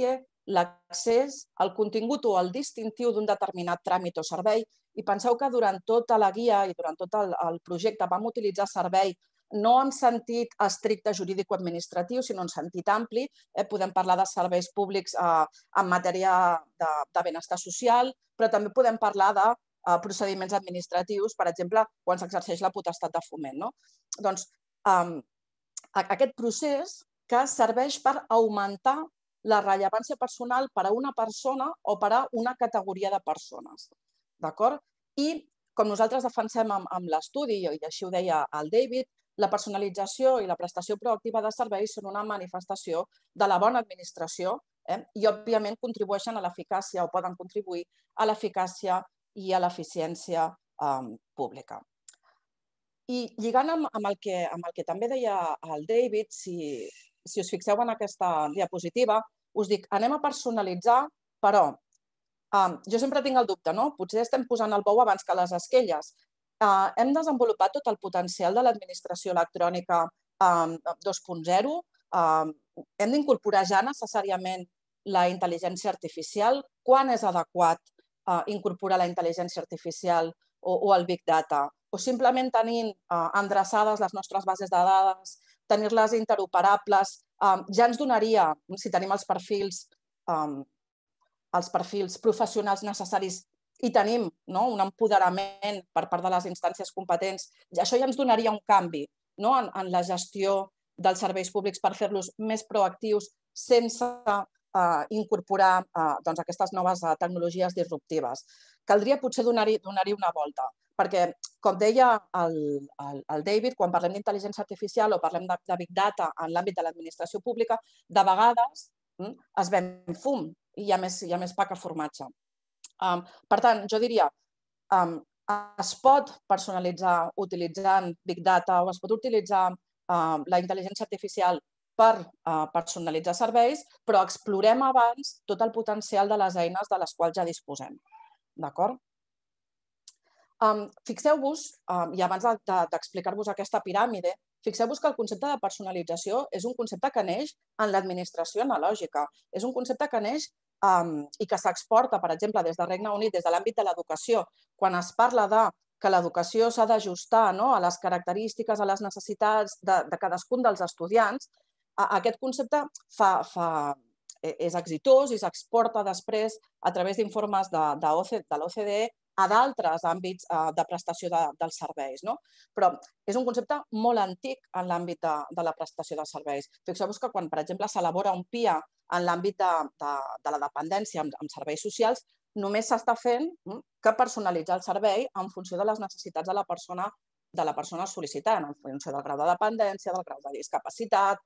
Speaker 6: l'accés al contingut o al distintiu d'un determinat tràmit o servei. I penseu que durant tota la guia i durant tot el projecte vam utilitzar servei no en sentit estricte jurídico-administratiu, sinó en sentit ampli. Podem parlar de serveis públics en matèria de benestar social, però també podem parlar de procediments administratius, per exemple, quan s'exerceix la potestat de foment. Doncs aquest procés que serveix per augmentar la rellevància personal per a una persona o per a una categoria de persones. D'acord? I, com nosaltres defensem amb l'estudi, i així ho deia el David, la personalització i la prestació proactiva de serveis són una manifestació de la bona administració i, òbviament, contribueixen a l'eficàcia o poden contribuir a l'eficàcia i a l'eficiència pública. I lligant amb el que també deia el David, si us fixeu en aquesta diapositiva, us dic, anem a personalitzar, però jo sempre tinc el dubte, no? Potser estem posant el bou abans que les esquelles. Hem desenvolupat tot el potencial de l'administració electrònica 2.0. Hem d'incorporar ja necessàriament la intel·ligència artificial. Quan és adequat incorporar la intel·ligència artificial o el Big Data? O simplement tenint endreçades les nostres bases de dades, tenir-les interoperables, ja ens donaria, si tenim els perfils professionals necessaris i tenim un empoderament per part de les instàncies competents, això ja ens donaria un canvi en la gestió dels serveis públics per fer-los més proactius sense incorporar aquestes noves tecnologies disruptives. Caldria potser donar-hi una volta, perquè, com deia el David, quan parlem d'intel·ligència artificial o parlem de Big Data en l'àmbit de l'administració pública, de vegades es ven fum i hi ha més pa que formatge. Per tant, jo diria, es pot personalitzar utilitzant Big Data o es pot utilitzar la intel·ligència artificial per personalitzar serveis, però explorem abans tot el potencial de les eines de les quals ja disposem. D'acord? Fixeu-vos, i abans d'explicar-vos aquesta piràmide, fixeu-vos que el concepte de personalització és un concepte que neix en l'administració analògica. És un concepte que neix i que s'exporta, per exemple, des del Regne Unit, des de l'àmbit de l'educació. Quan es parla que l'educació s'ha d'ajustar a les característiques, a les necessitats de cadascun dels estudiants, aquest concepte és exitós i s'exporta després a través d'informes de l'OCDE a d'altres àmbits de prestació dels serveis. Però és un concepte molt antic en l'àmbit de la prestació de serveis. Fixeu-vos que quan, per exemple, s'elabora un PIA en l'àmbit de la dependència amb serveis socials, només s'està fent que personalitzar el servei en funció de les necessitats de la persona sol·licitant, en funció del grau de dependència, del grau de discapacitat,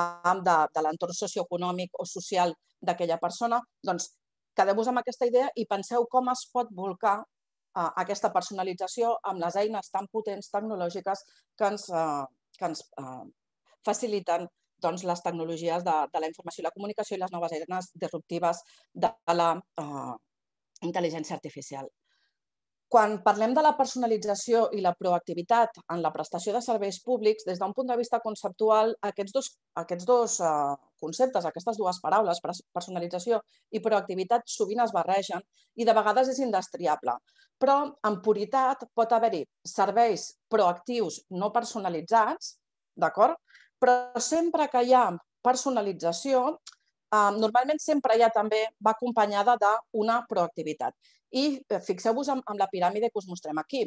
Speaker 6: de l'entorn socioeconòmic o social d'aquella persona. Doncs quedeu-vos amb aquesta idea i penseu com es pot volcar aquesta personalització amb les eines tan potents tecnològiques que ens faciliten les tecnologies de la informació i la comunicació i les noves eines disruptives de la intel·ligència artificial. Quan parlem de la personalització i la proactivitat en la prestació de serveis públics, des d'un punt de vista conceptual, aquests dos conceptes, aquestes dues paraules, personalització i proactivitat, sovint es barregen i de vegades és indestriable. Però, en puritat, pot haver-hi serveis proactius no personalitzats, d'acord? Però sempre que hi ha personalització, normalment sempre també va acompanyada d'una proactivitat. I fixeu-vos en la piràmide que us mostrem aquí.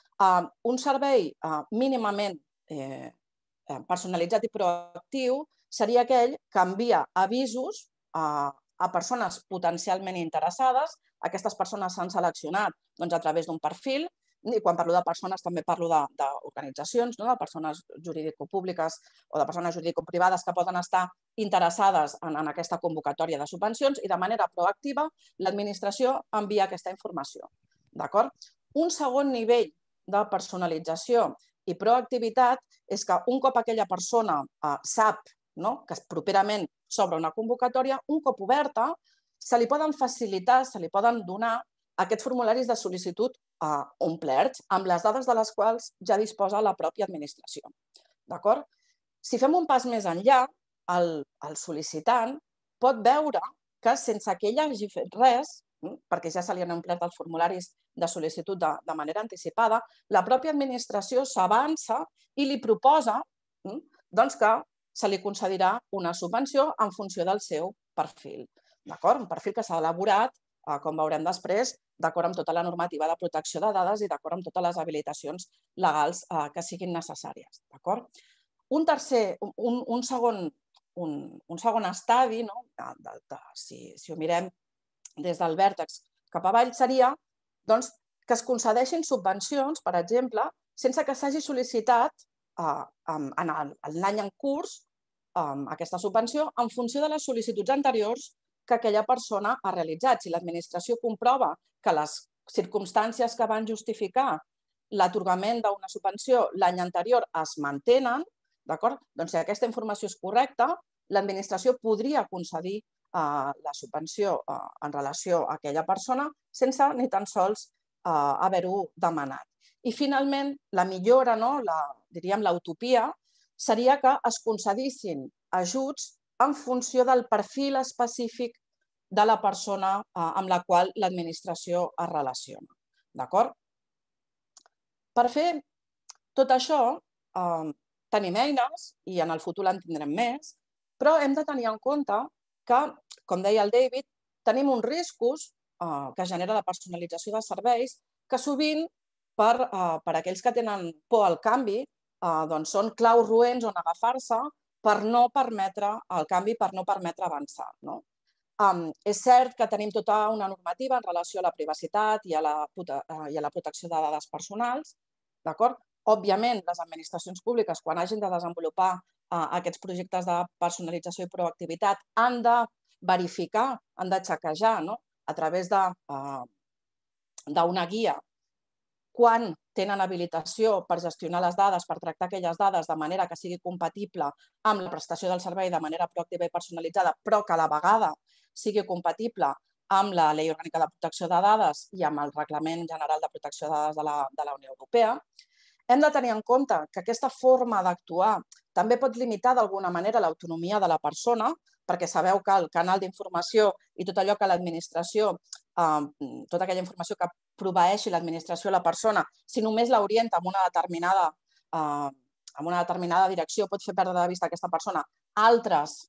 Speaker 6: Un servei mínimament personalitzat i proactiu seria aquell que envia avisos a persones potencialment interessades. Aquestes persones s'han seleccionat a través d'un perfil, i quan parlo de persones també parlo d'organitzacions, de persones juridicopúbliques o de persones juridicoprivades que poden estar interessades en aquesta convocatòria de subvencions i de manera proactiva l'administració envia aquesta informació. Un segon nivell de personalització i proactivitat és que un cop aquella persona sap que properament s'obre una convocatòria, un cop oberta, se li poden facilitar, se li poden donar aquests formularis de sol·licitud omplerts amb les dades de les quals ja disposa la pròpia administració. Si fem un pas més enllà, el sol·licitant pot veure que sense que ella hagi fet res, perquè ja se li han omplert els formularis de sol·licitud de manera anticipada, la pròpia administració s'avança i li proposa que se li concedirà una subvenció en funció del seu perfil. Un perfil que s'ha elaborat, com veurem després, d'acord amb tota la normativa de protecció de dades i d'acord amb totes les habilitacions legals que siguin necessàries. Un segon estadi, si ho mirem des del vèrtex cap avall, seria que es concedeixin subvencions, per exemple, sense que s'hagi sol·licitat l'any en curs aquesta subvenció en funció de les sol·licituds anteriors que aquella persona ha realitzat. Si l'administració comprova que les circumstàncies que van justificar l'atorgament d'una subvenció l'any anterior es mantenen, doncs si aquesta informació és correcta, l'administració podria concedir la subvenció en relació a aquella persona sense ni tan sols haver-ho demanat. I finalment, la millora, diríem l'utopia, seria que es concedissin ajuts en funció del perfil específic de la persona amb la qual l'administració es relaciona. D'acord? Per fer tot això, tenim eines, i en el futur en tindrem més, però hem de tenir en compte que, com deia el David, tenim uns riscos que genera la personalització de serveis que sovint, per aquells que tenen por al canvi, són claus roents on agafar-se per no permetre el canvi, per no permetre avançar. És cert que tenim tota una normativa en relació a la privacitat i a la protecció de dades personals. Òbviament, les administracions públiques, quan hagin de desenvolupar aquests projectes de personalització i proactivitat, han de verificar, han de xequejar a través d'una guia quan tenen habilitació per gestionar les dades, per tractar aquelles dades de manera que sigui compatible amb la prestació del servei de manera proactiva i personalitzada, però que a la vegada sigui compatible amb la Llei Orgànica de Protecció de Dades i amb el Reglament General de Protecció de Dades de la Unió Europea. Hem de tenir en compte que aquesta forma d'actuar també pot limitar d'alguna manera l'autonomia de la persona, perquè sabeu que el canal d'informació i tot allò que l'administració, tota aquella informació que proveeixi l'administració a la persona, si només l'orienta en una determinada direcció, pot fer perdre de vista aquesta persona altres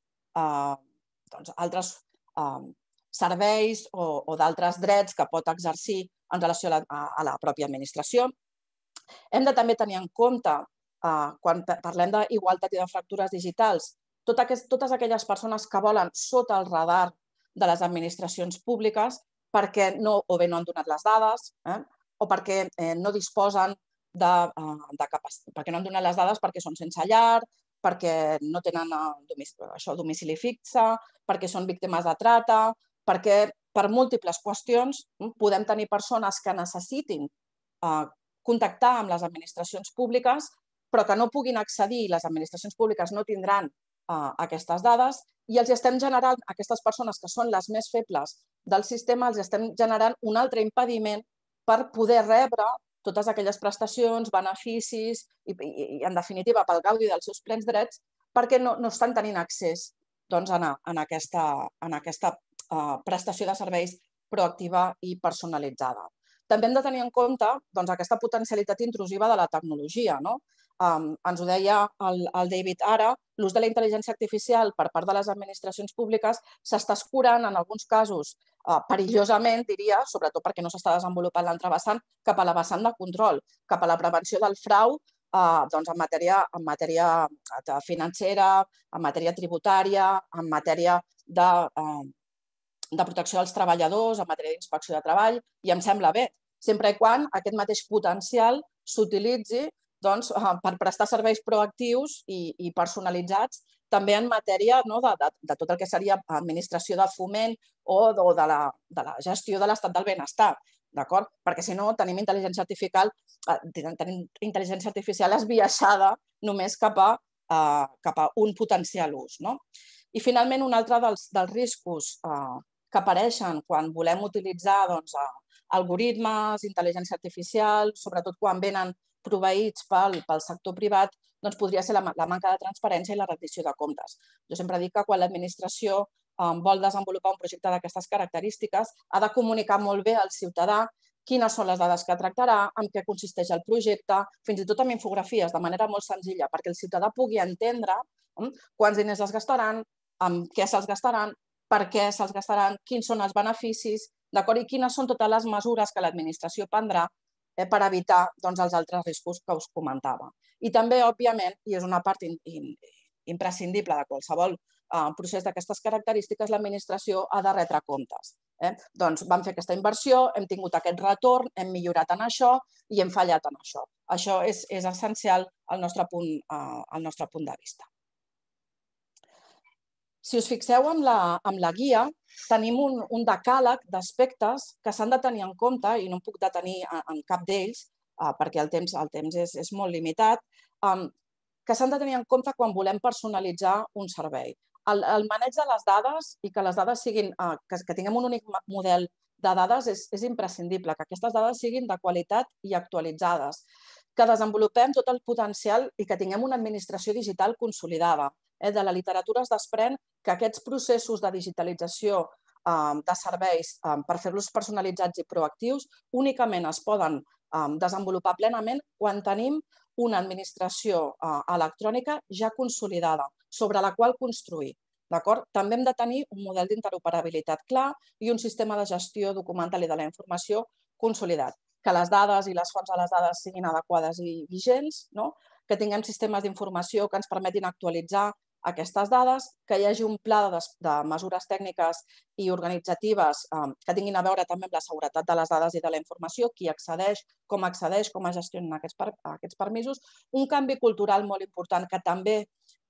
Speaker 6: serveis o d'altres drets que pot exercir en relació a la pròpia administració. Hem de també tenir en compte, quan parlem d'igualtat i de fractures digitals, totes aquelles persones que volen sota el radar de les administracions públiques perquè o bé no han donat les dades o perquè no disposen perquè no han donat les dades perquè són sense llar, perquè no tenen domicili fixe, perquè són víctimes de trata, perquè per múltiples qüestions podem tenir persones que necessitin contactar amb les administracions públiques però que no puguin accedir, les administracions públiques no tindran aquestes dades i els estem generant, aquestes persones que són les més febles del sistema, els estem generant un altre impediment per poder rebre totes aquelles prestacions, beneficis i, en definitiva, pel gaudi dels seus plens drets perquè no estan tenint accés a aquesta prestació de serveis proactiva i personalitzada. També hem de tenir en compte aquesta potencialitat intrusiva de la tecnologia. Ens ho deia el David ara, l'ús de la intel·ligència artificial per part de les administracions públiques s'està escurant en alguns casos perillosament, diria, sobretot perquè no s'està desenvolupant l'altre vessant, cap a la vessant de control, cap a la prevenció del frau en matèria financera, en matèria tributària, en matèria de protecció dels treballadors, en matèria d'inspecció de treball, i em sembla bé, sempre i quan aquest mateix potencial s'utilitzi per prestar serveis proactius i personalitzats també en matèria de tot el que seria administració de foment o de la gestió de l'estat del benestar, d'acord? Perquè si no tenim intel·ligència artificial esbiaixada només cap a un potencial ús. I finalment un altre dels riscos que apareixen quan volem utilitzar algoritmes, intel·ligència artificial, sobretot quan venen proveïts pel sector privat, podria ser la manca de transparència i la rendició de comptes. Jo sempre dic que quan l'administració vol desenvolupar un projecte d'aquestes característiques, ha de comunicar molt bé al ciutadà quines són les dades que tractarà, en què consisteix el projecte, fins i tot amb infografies, de manera molt senzilla, perquè el ciutadà pugui entendre quants diners es gastaran, amb què se'ls gastaran, per què se'ls gastaran, quins són els beneficis, i quines són totes les mesures que l'administració prendrà per evitar els altres riscos que us comentava. I també, òbviament, i és una part imprescindible de qualsevol procés d'aquestes característiques, l'administració ha de retre comptes. Doncs vam fer aquesta inversió, hem tingut aquest retorn, hem millorat en això i hem fallat en això. Això és essencial al nostre punt de vista. Si us fixeu en la guia, tenim un decàleg d'aspectes que s'han de tenir en compte, i no em puc detenir en cap d'ells, perquè el temps és molt limitat, que s'han de tenir en compte quan volem personalitzar un servei. El maneig de les dades i que les dades siguin, que tinguem un únic model de dades és imprescindible, que aquestes dades siguin de qualitat i actualitzades, que desenvolupem tot el potencial i que tinguem una administració digital consolidada. De la literatura es desprèn que aquests processos de digitalització de serveis per fer-los personalitzats i proactius únicament es poden desenvolupar plenament quan tenim una administració electrònica ja consolidada, sobre la qual construir. També hem de tenir un model d'interoperabilitat clar i un sistema de gestió documental i de la informació consolidat. Que les dades i les fonts de les dades siguin adequades i vigents, que tinguem sistemes d'informació que ens permetin actualitzar aquestes dades, que hi hagi un pla de mesures tècniques i organitzatives que tinguin a veure també amb la seguretat de les dades i de la informació, qui accedeix, com es gestionen aquests permisos, un canvi cultural molt important que també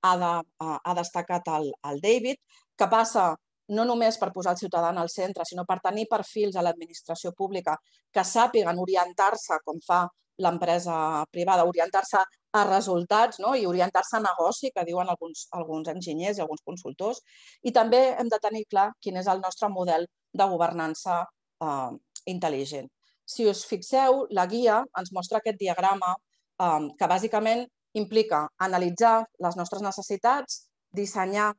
Speaker 6: ha destacat el David, que passa no només per posar el ciutadà en el centre, sinó per tenir perfils a l'administració pública que sàpiguen orientar-se, com fa l'empresa privada, orientar-se a resultats i orientar-se a negoci, que diuen alguns enginyers i alguns consultors. I també hem de tenir clar quin és el nostre model de governança intel·ligent. Si us fixeu, la guia ens mostra aquest diagrama que bàsicament implica analitzar les nostres necessitats, dissenyar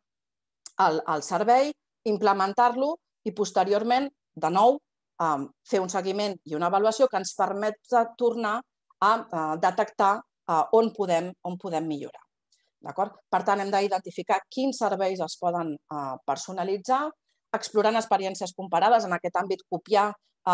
Speaker 6: el servei, implementar-lo i posteriorment, de nou, fer un seguiment i una avaluació que ens permet tornar a detectar on podem millorar. Per tant, hem d'identificar quins serveis es poden personalitzar, explorant experiències comparades. En aquest àmbit, copiar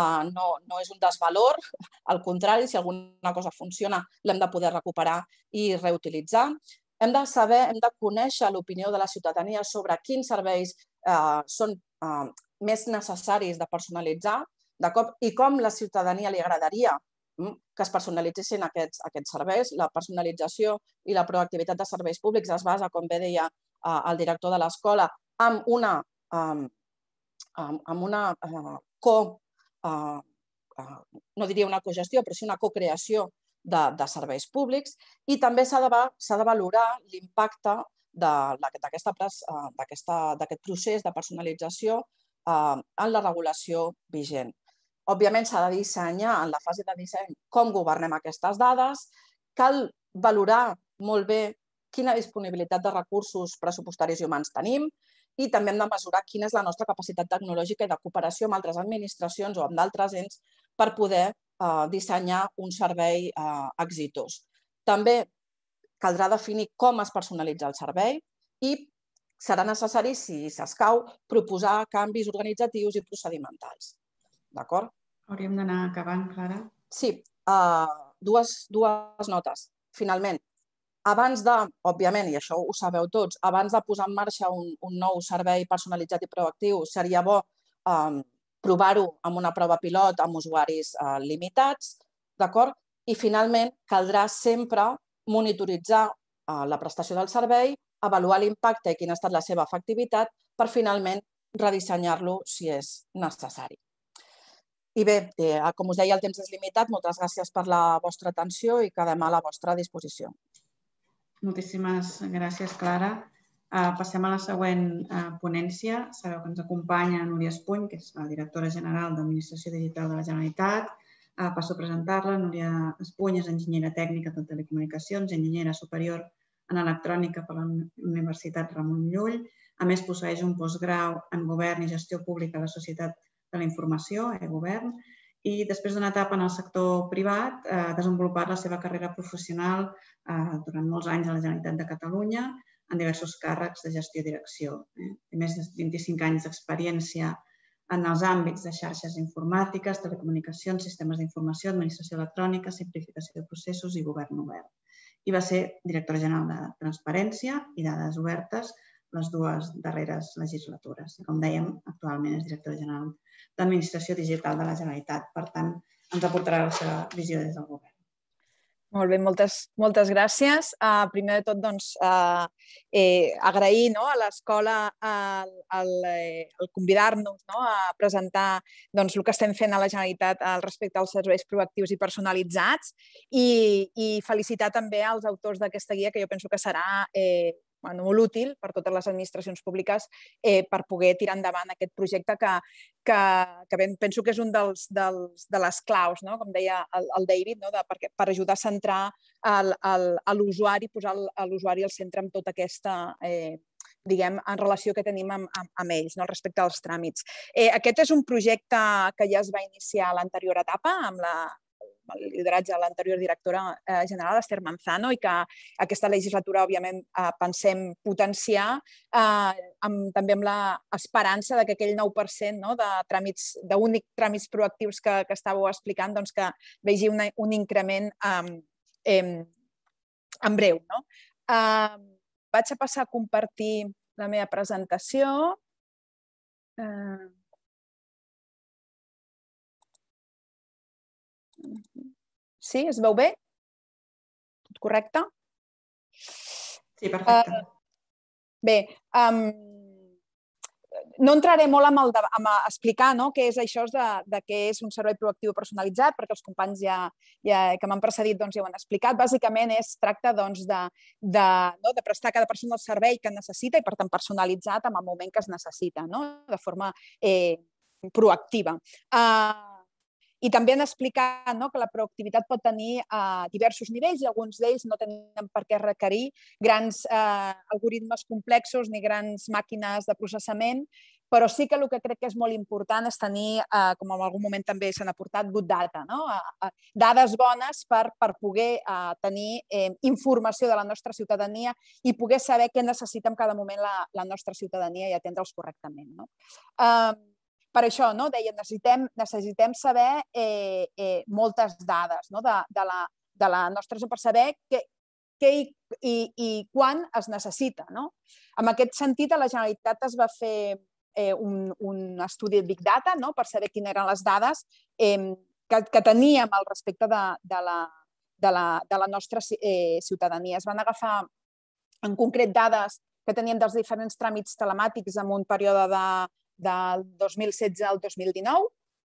Speaker 6: no és un desvalor, al contrari, si alguna cosa funciona, l'hem de poder recuperar i reutilitzar. Hem de conèixer l'opinió de la ciutadania sobre quins serveis són més necessaris de personalitzar i com la ciutadania li agradaria que es personalitzessin aquests serveis. La personalització i la proactivitat de serveis públics es basa, com bé deia el director de l'escola, en una no diria una cogestió, però sí una cocreació de serveis públics, i també s'ha de valorar l'impacte d'aquest procés de personalització en la regulació vigent. Òbviament, s'ha de dissenyar en la fase de disseny com governem aquestes dades, cal valorar molt bé quina disponibilitat de recursos pressupostaris i humans tenim i també hem de mesurar quina és la nostra capacitat tecnològica i de cooperació amb altres administracions o amb d'altres ens per poder dissenyar un servei exitós. També caldrà definir com es personalitza el servei i serà necessari, si s'escau, proposar canvis organitzatius i procedimentals. D'acord?
Speaker 4: Hauríem d'anar acabant, Clara.
Speaker 6: Sí, dues notes. Finalment, abans de, òbviament, i això ho sabeu tots, abans de posar en marxa un nou servei personalitzat i proactiu, seria bo provar-ho amb una prova pilot amb usuaris limitats, d'acord? I finalment, caldrà sempre monitoritzar la prestació del servei, avaluar l'impacte i quina ha estat la seva efectivitat per finalment redissenyar-lo si és necessari. I bé, com us deia, el temps és limitat. Moltes gràcies per la vostra atenció i quedem a la vostra disposició.
Speaker 4: Moltíssimes gràcies, Clara. Passem a la següent ponència. Sabeu que ens acompanya Núria Espuny, que és la directora general d'Administració Digital de la Generalitat. Passo a presentar-la. Núria Espuny és enginyera tècnica de telecomunicacions, enginyera superior en electrònica per la Universitat Ramon Llull. A més, posseeix un postgrau en Govern i Gestió Pública a la Societat de la Informació, eGovern, i després d'una etapa en el sector privat ha desenvolupat la seva carrera professional durant molts anys a la Generalitat de Catalunya en diversos càrrecs de gestió i direcció. Té més de 25 anys d'experiència en els àmbits de xarxes informàtiques, telecomunicacions, sistemes d'informació, administració electrònica, simplificació de processos i govern obert. I va ser directora general de Transparència i Dades Obertes les dues darreres legislatures. Com dèiem, actualment és directora general d'Administració Digital de la Generalitat. Per tant, ens aportarà la seva visió des del govern.
Speaker 6: Molt bé, moltes gràcies. Primer de tot, agrair a l'escola el convidar-nos a presentar el que estem fent a la Generalitat respecte als serveis proactius i personalitzats i felicitar també els autors d'aquesta guia, que jo penso que serà molt útil per totes les administracions públiques per poder tirar endavant aquest projecte que penso que és un de les claus, com deia el David, per ajudar a centrar l'usuari, posar l'usuari al centre amb tota aquesta en relació que tenim amb ells respecte als tràmits. Aquest és un projecte que ja es va iniciar a l'anterior etapa amb el lideratge de l'anterior directora general, Esther Manzano, i que aquesta legislatura, òbviament, pensem potenciar també amb l'esperança que aquell 9% d'únic tràmits proactius que estàveu explicant que vegi un increment en breu. Vaig a passar a compartir la meva presentació. Sí, es veu bé? Tot correcte?
Speaker 4: Sí, perfecte.
Speaker 6: Bé, no entraré molt a explicar què és això de què és un servei proactiu personalitzat, perquè els companys que m'han precedit ja ho han explicat. Bàsicament es tracta de prestar a cada persona el servei que necessita i, per tant, personalitzat en el moment que es necessita, de forma proactiva. I també han explicat que la proactivitat pot tenir diversos nivells i alguns d'ells no tenen per què requerir grans algoritmes complexos ni grans màquines de processament, però sí que el que crec que és molt important és tenir, com en algun moment també s'han aportat, good data, dades bones per poder tenir informació de la nostra ciutadania i poder saber què necessita en cada moment la nostra ciutadania i atendre'ls correctament. Per això, deia, necessitem saber moltes dades de la nostra zona per saber què i quan es necessita. En aquest sentit, a la Generalitat es va fer un estudi de Big Data per saber quines eren les dades que teníem al respecte de la nostra ciutadania. Es van agafar en concret dades que teníem dels diferents tràmits telemàtics en un període del 2016 al 2019,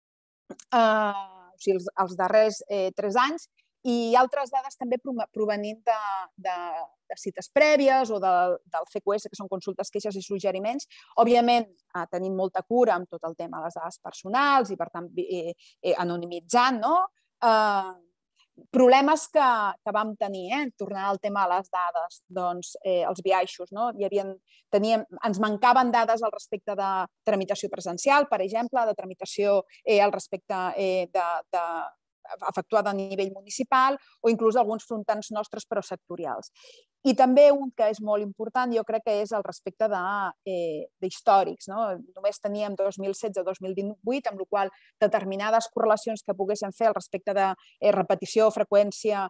Speaker 6: o sigui, els darrers 3 anys, i altres dades també provenint de cites prèvies o del CQS, que són consultes, queixes i suggeriments. Òbviament, tenim molta cura amb tot el tema de les dades personals i, per tant, anonimitzant, problemes que vam tenir, tornant al tema de les dades, doncs els biaixos. Ens mancaven dades al respecte de tramitació presencial, per exemple, de tramitació al respecte efectuada a nivell municipal o inclús alguns frontons nostres però sectorials. I també un que és molt important, jo crec que és el respecte d'històrics. Només teníem 2016-2018, amb la qual cosa determinades correlacions que poguessin fer al respecte de repetició o freqüència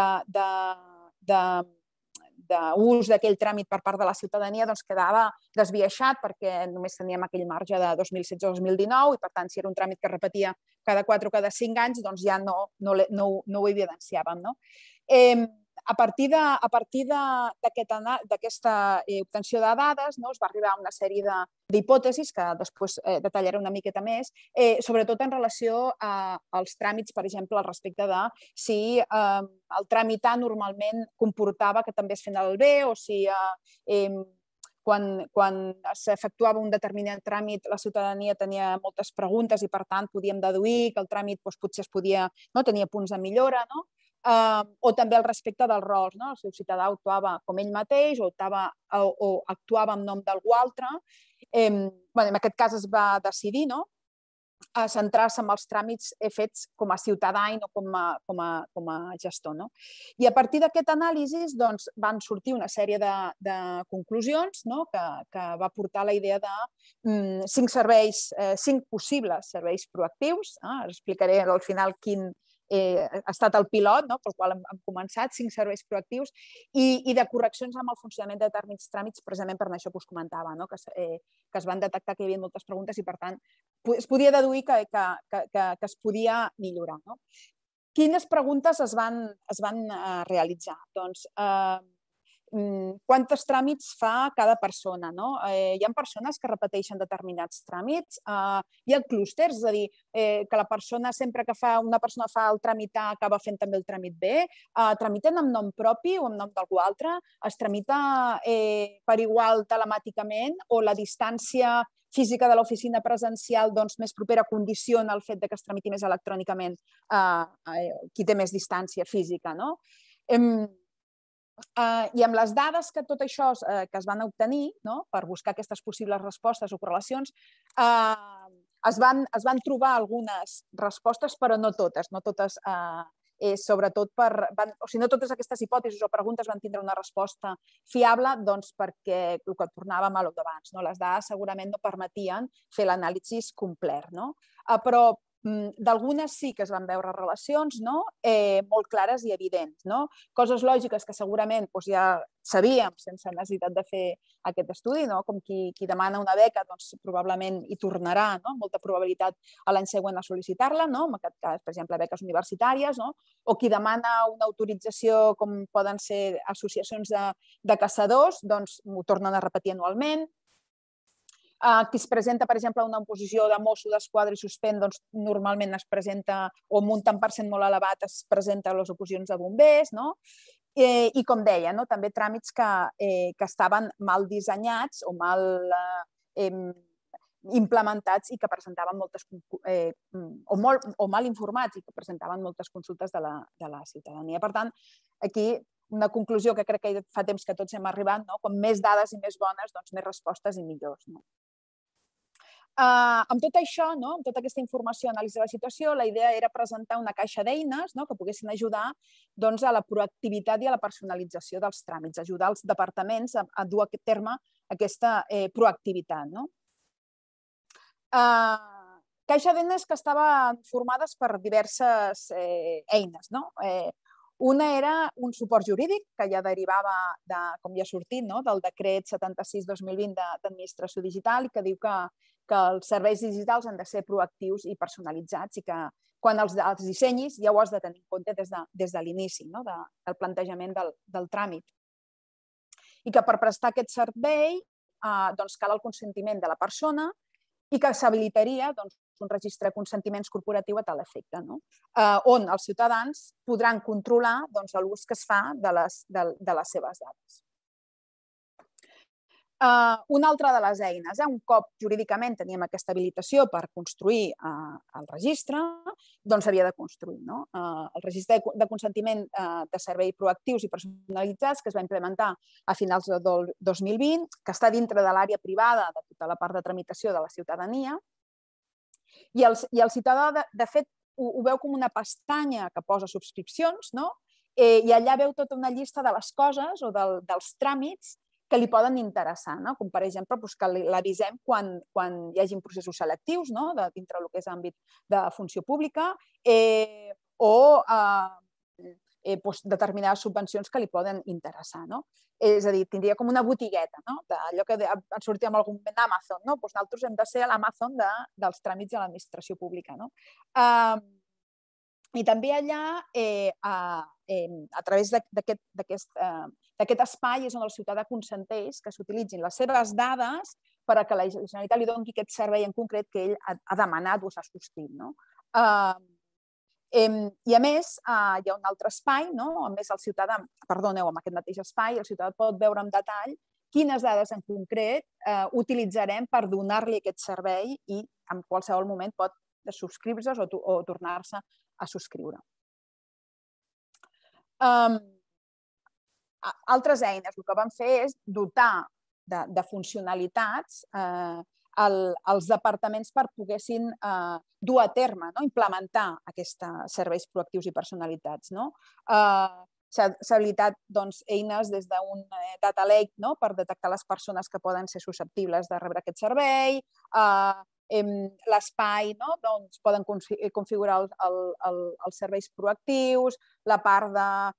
Speaker 6: d'ús d'aquell tràmit per part de la ciutadania quedava desbiaixat perquè només teníem aquell marge de 2016-2019 i, per tant, si era un tràmit que repetia cada 4 o cada 5 anys, doncs ja no ho evidenciàvem. A partir d'aquesta obtenció de dades es va arribar a una sèrie d'hipòtesis que després detallaré una miqueta més, sobretot en relació als tràmits, per exemple, al respecte de si el tramitar normalment comportava que també es feien el bé o si quan s'efectuava un determinat tràmit la ciutadania tenia moltes preguntes i, per tant, podíem deduir que el tràmit potser tenia punts de millora. o també el respecte dels rols. El seu ciutadà actuava com ell mateix o actuava en nom d'algú altre. En aquest cas es va decidir a centrar-se en els tràmits fets com a ciutadà i no com a gestor. I a partir d'aquest anàlisi van sortir una sèrie de conclusions que va portar la idea de 5 possibles serveis proactius. Explicaré al final quin ha estat el pilot pel qual hem començat, 5 serveis proactius i de correccions amb el funcionament de determinats tràmits, precisament per això que us comentava, que es van detectar que hi havia moltes preguntes i, per tant, es podia deduir que es podia millorar. Quines preguntes es van realitzar? Doncs, quants tràmits fa cada persona? Hi ha persones que repeteixen determinats tràmits, hi ha clústers, és a dir, que la persona, sempre que una persona fa el tràmit A, acaba fent també el tràmit B, tramiten en nom propi o en nom d'algú altre, es tramita per igual telemàticament o la distància física de l'oficina presencial més propera condiciona el fet que es tramiti més electrònicament qui té més distància física. I amb les dades que tot això que es van obtenir per buscar aquestes possibles respostes o correlacions, es van trobar algunes respostes, però no totes. No totes, sobretot no totes aquestes hipòtesis o preguntes van tindre una resposta fiable, perquè el que tornàvem a l'abans. Les dades segurament no permetien fer l'anàlisi complet, però d'algunes sí que es van veure relacions molt clares i evidents. Coses lògiques que segurament ja sabíem sense necessitat de fer aquest estudi, com qui demana una beca probablement hi tornarà amb molta probabilitat l'any següent a sol·licitar-la, en aquest cas, per exemple, beques universitàries, o qui demana una autorització com poden ser associacions de caçadors, ho tornen a repetir anualment. Qui es presenta, per exemple, a una oposició de Mosso d'Esquadra i suspèn, normalment es presenta, o amb un tant per cent molt elevat, es presenta a les oposicions de bombers. I, com deia, també tràmits que estaven mal dissenyats o mal implementats i que presentaven moltes, o mal informats i que presentaven moltes consultes de la ciutadania. Per tant, aquí una conclusió que crec que fa temps que tots hem arribat, com més dades i més bones, més respostes i millors. Amb tot això, amb tota aquesta informació, anàlisi de la situació, la idea era presentar una caixa d'eines que poguessin ajudar a la proactivitat i a la personalització dels tràmits, ajudar els departaments a dur a terme aquesta proactivitat. Caixa d'eines que estaven formades per diverses eines. Una era un suport jurídic que ja derivava, com ja ha sortit, del decret 76/2020 d'administració digital i que diu que els serveis digitals han de ser proactius i personalitzats i que quan els dissenyis ja ho has de tenir en compte des de l'inici del plantejament del tràmit. I que per prestar aquest servei cal el consentiment de la persona i que s'habilitaria un registre de consentiments corporatiu a tal efecte, on els ciutadans podran controlar l'ús que es fa de les seves dades. Una altra de les eines, un cop jurídicament teníem aquesta habilitació per construir el registre, s'havia de construir. El registre de consentiment de serveis proactius i personalitzats que es va implementar a finals del 2020, que està dintre de l'àrea privada de tota la part de tramitació de la ciutadania, i el ciutadà, de fet, ho veu com una pestanya que posa subscripcions i allà veu tota una llista de les coses o dels tràmits que li poden interessar, com per exemple que l'avisem quan hi hagi processos selectius dintre del que és l'àmbit de funció pública o determinades subvencions que li poden interessar. És a dir, tindria com una botigueta, d'allò que en sortia amb algun moment d'Amazon. Nosaltres hem de ser l'Amazon dels tràmits de l'administració pública. I també allà, a través d'aquest espai, és on el ciutadà consenteix que s'utilitzin les seves dades perquè la Generalitat li doni aquest servei en concret que ell ha demanat o s'ha subscrit. I a més, hi ha un altre espai, a més el ciutadà, perdoneu, amb aquest mateix espai, el ciutadà pot veure en detall quines dades en concret utilitzarem per donar-li aquest servei i en qualsevol moment pot subscriure-se o tornar-se a subscriure. Altres eines, el que van fer és dotar de funcionalitats als departaments per poguessin dur a terme, implementar aquests serveis proactius i personalitzats. S'ha habilitat eines des d'un data lake per detectar les persones que poden ser susceptibles de rebre aquest servei, l'espai, poden configurar els serveis proactius, la part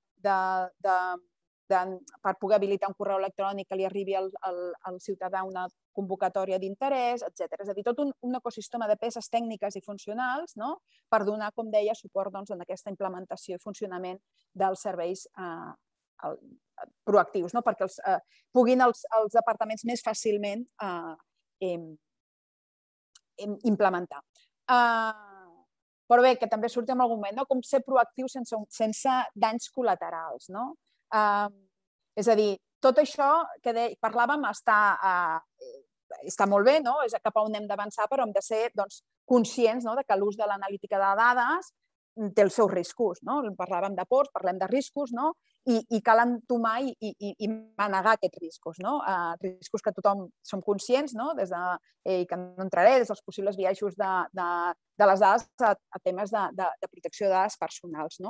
Speaker 6: per poder habilitar un correu electrònic que li arribi al ciutadà una convocatòria d'interès, etc. És a dir, tot un ecosistema de peces tècniques i funcionals per donar, com deia, suport en aquesta implementació i funcionament dels serveis proactius, perquè puguin els departaments més fàcilment implementar. Però bé, que també surti en algun moment, com ser proactiu sense danys col·laterals. És a dir, tot això que parlàvem està molt bé, és cap a on hem d'avançar, però hem de ser conscients que l'ús de l'analítica de dades té els seus riscos. Parlàvem de pors, parlem de riscos, i cal entomar i manegar aquests riscos. Riscos que tothom som conscients, i que no entraré, des dels possibles biaixos de les dades a temes de protecció de dades personals.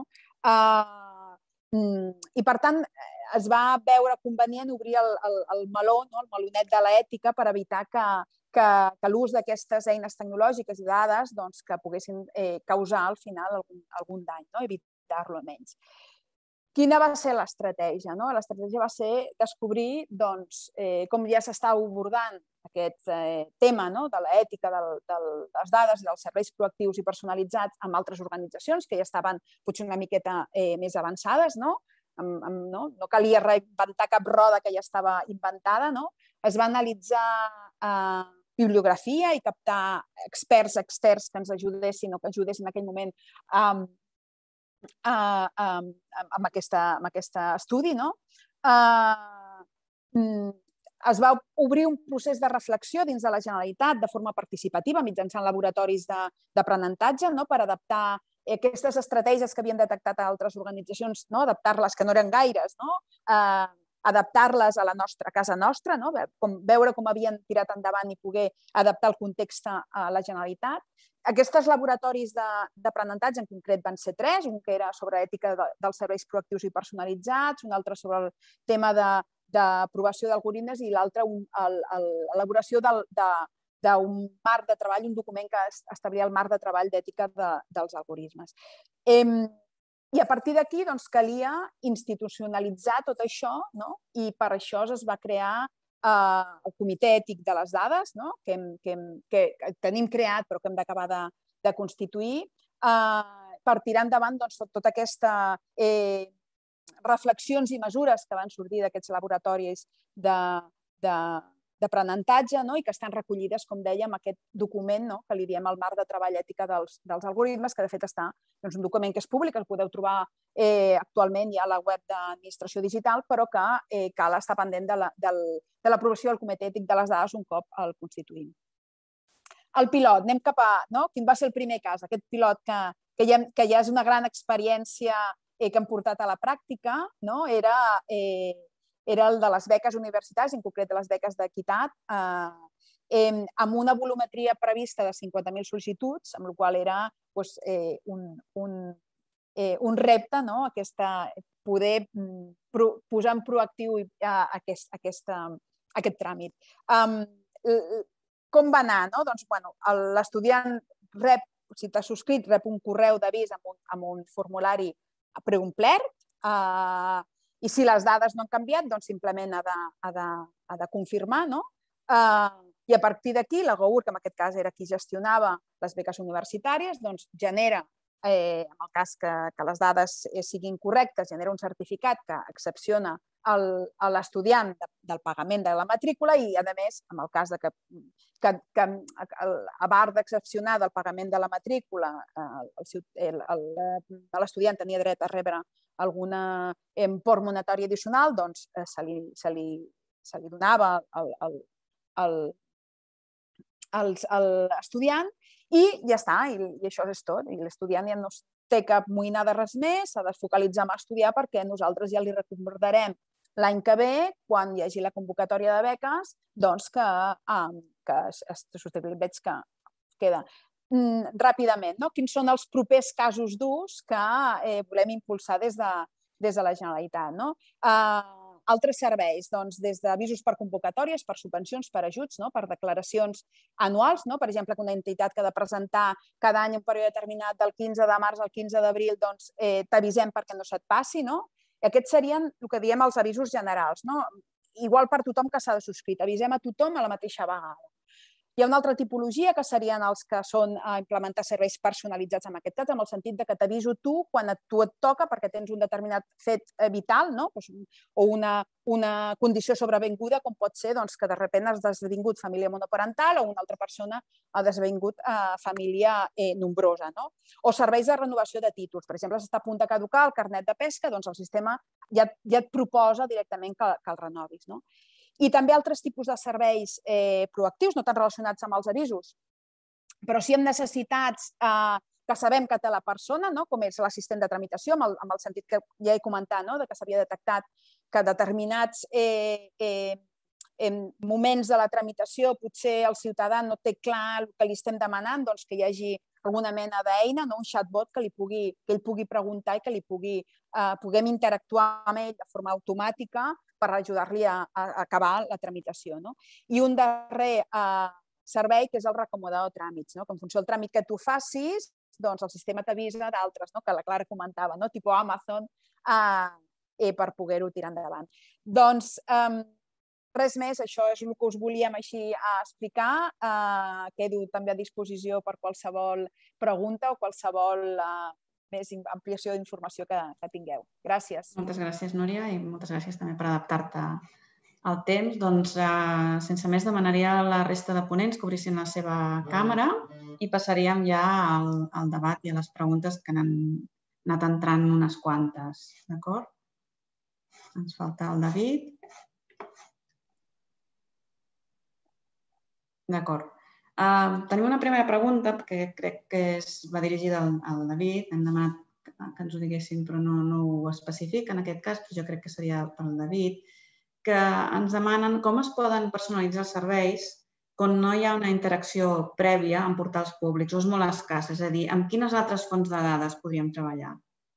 Speaker 6: I, per tant, es va veure convenient obrir el meló, el melonet de l'ètica per evitar que l'ús d'aquestes eines tecnològiques i dades que poguessin causar al final algun dany, evitar-lo almenys. Quina va ser l'estratègia? L'estratègia va ser descobrir com ja s'està abordant aquest tema de l'ètica de les dades i dels serveis proactius i personalitzats amb altres organitzacions que ja estaven potser una miqueta més avançades. No calia reinventar cap roda que ja estava inventada. Es va analitzar bibliografia i captar experts externs que ens ajudessin o que ajudessin en aquell moment amb aquest estudi. Es va obrir un procés de reflexió dins de la Generalitat de forma participativa mitjançant laboratoris d'aprenentatge per adaptar aquestes estratègies que havien detectat altres organitzacions, adaptar-les, que no eren gaires, adaptar-les a casa nostra, veure com havien tirat endavant i poder adaptar el context a la Generalitat. Aquests laboratoris d'aprenentatge en concret van ser 3, un que era sobre ètica dels serveis proactius i personalitzats, un altre sobre el tema d'aprovació d'algoritmes i l'altre l'elaboració d'un marc de treball, un document que establia el marc de treball d'ètica dels algoritmes. I a partir d'aquí calia institucionalitzar tot això i per això es va crear el Comitè Ètic de les Dades, que tenim creat però que hem d'acabar de constituir, per tirar endavant totes aquestes reflexions i mesures que van sortir d'aquests laboratoris d'aprenentatge i que estan recollides, com dèiem, aquest document que li diem el marc de treball ètica dels algoritmes, que de fet està un document que és públic, el podeu trobar actualment ja a la web d'Administració Digital, però que cal estar pendent de l'aprovació del Comitè Ètic de les Dades un cop el constituïm. El pilot, anem cap a... Quin va ser el primer cas? Aquest pilot que ja és una gran experiència que hem portat a la pràctica, era el de les beques universitàries, en concret de les beques d'equitat, amb una volumetria prevista de 50.000 sol·licituds, amb la qual era un repte poder posar en proactiu aquest tràmit. Com va anar? L'estudiant rep, si t'has subscrit, rep un correu d'avís amb un formulari preomplert, i si les dades no han canviat, simplement ha de confirmar. I a partir d'aquí, l'AGOUR, que en aquest cas era qui gestionava les beques universitàries, genera, en el cas que les dades siguin correctes, genera un certificat que excepciona l'estudiant del pagament de la matrícula i, a més, en el cas que a part d'excepcionar del pagament de la matrícula, l'estudiant tenia dret a rebre algun import monetari addicional, se li donava a l'estudiant i ja està, i això és tot. I l'estudiant ja té cap moïna de res més, s'ha de focalitzar en estudiar perquè nosaltres ja li recordarem l'any que ve, quan hi hagi la convocatòria de beques, doncs que veig que queda. Ràpidament, quins són els propers casos d'ús que volem impulsar des de la Generalitat? Altres serveis, doncs, des d'avisos per convocatòries, per subvencions, per ajuts, per declaracions anuals, per exemple, que una entitat que ha de presentar cada any un període determinat del 15 de març al 15 d'abril, doncs t'avisem perquè no se't passi. Aquests serien el que diem els avisos generals. Igual per tothom que s'ha de subscriure. Avisem a tothom a la mateixa vegada. Hi ha una altra tipologia que serien els que són a implementar serveis personalitzats en aquest cas, en el sentit que t'aviso tu quan a tu et toca perquè tens un determinat fet vital o una condició sobrevinguda, com pot ser que de sobte has esdevingut família monoparental o una altra persona ha esdevingut família nombrosa. O serveis de renovació de títols. Per exemple, s'està a punt de caducar el carnet de pesca, doncs el sistema ja et proposa directament que el renovis. I també altres tipus de serveis proactius, no tan relacionats amb els avisos, però sí amb necessitats que sabem que té la persona, com és l'assistent de tramitació, amb el sentit que ja he comentat, que s'havia detectat que determinats moments de la tramitació potser el ciutadà no té clar el que li estem demanant, doncs que hi hagi alguna mena d'eina, un chatbot que ell pugui preguntar i que puguem interactuar amb ell de forma automàtica per ajudar-li a acabar la tramitació. I un darrer servei que és el recomodador de tràmits, que en funció del tràmit que tu facis, doncs el sistema t'avisa d'altres, que la Clara comentava, tipus Amazon, per poder-ho tirar endavant. Doncs res més, això és el que us volíem així explicar. Quedo també a disposició per qualsevol pregunta o qualsevol més ampliació d'informació que tingueu. Gràcies.
Speaker 4: Moltes gràcies, Núria, i moltes gràcies també per adaptar-te al temps. Doncs, sense més, demanaria a la resta de ponents que obrissin la seva càmera i passaríem ja al debat i a les preguntes que n'han anat entrant unes quantes. D'acord? Ens falta el David. D'acord. Tenim una primera pregunta que crec que va dirigida al David. Hem demanat que ens ho diguessin, però no ho especifica en aquest cas, però jo crec que seria pel David, que ens demanen com es poden personalitzar els serveis quan no hi ha una interacció prèvia en portals públics o és molt escàs, és a dir, amb quines altres fonts de dades podríem treballar?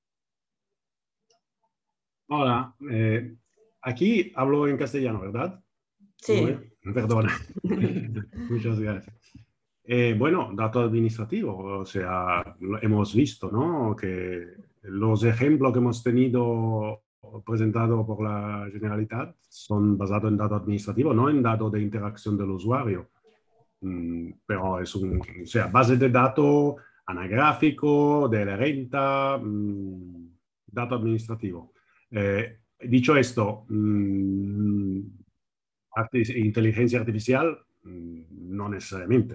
Speaker 2: Hola, aquí hablo en castellano, ¿verdad?
Speaker 4: Sí.
Speaker 2: Perdona. Muchas gracias. Bueno, dato administrativo, o sea, hemos visto, ¿no?, que los ejemplos que hemos tenido presentados por la Generalitat son basados en dato administrativo, no en dato de interacción del usuario. Pero es o sea, base de datos anagráfico, de la renta, dato administrativo. Dicho esto, inteligencia artificial, no necessàriament.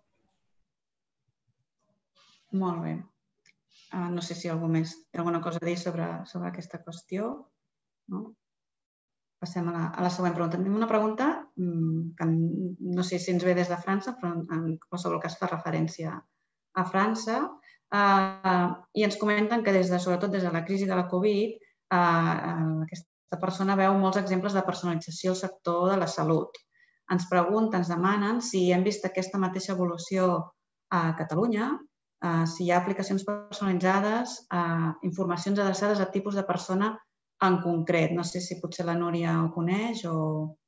Speaker 4: Molt bé. No sé si algú més té alguna cosa a dir sobre aquesta qüestió. Passem a la següent pregunta. Tenim una pregunta que no sé si ens ve des de França, però en qualsevol cas fa referència a França. I ens comenten que sobretot des de la crisi de la Covid, aquesta persona veu molts exemples de personalització al sector de la salut. Ens pregunten, ens demanen si hem vist aquesta mateixa evolució a Catalunya, si hi ha aplicacions personalitzades, informacions adreçades a tipus de persona en concret. No sé si potser la Núria ho coneix o...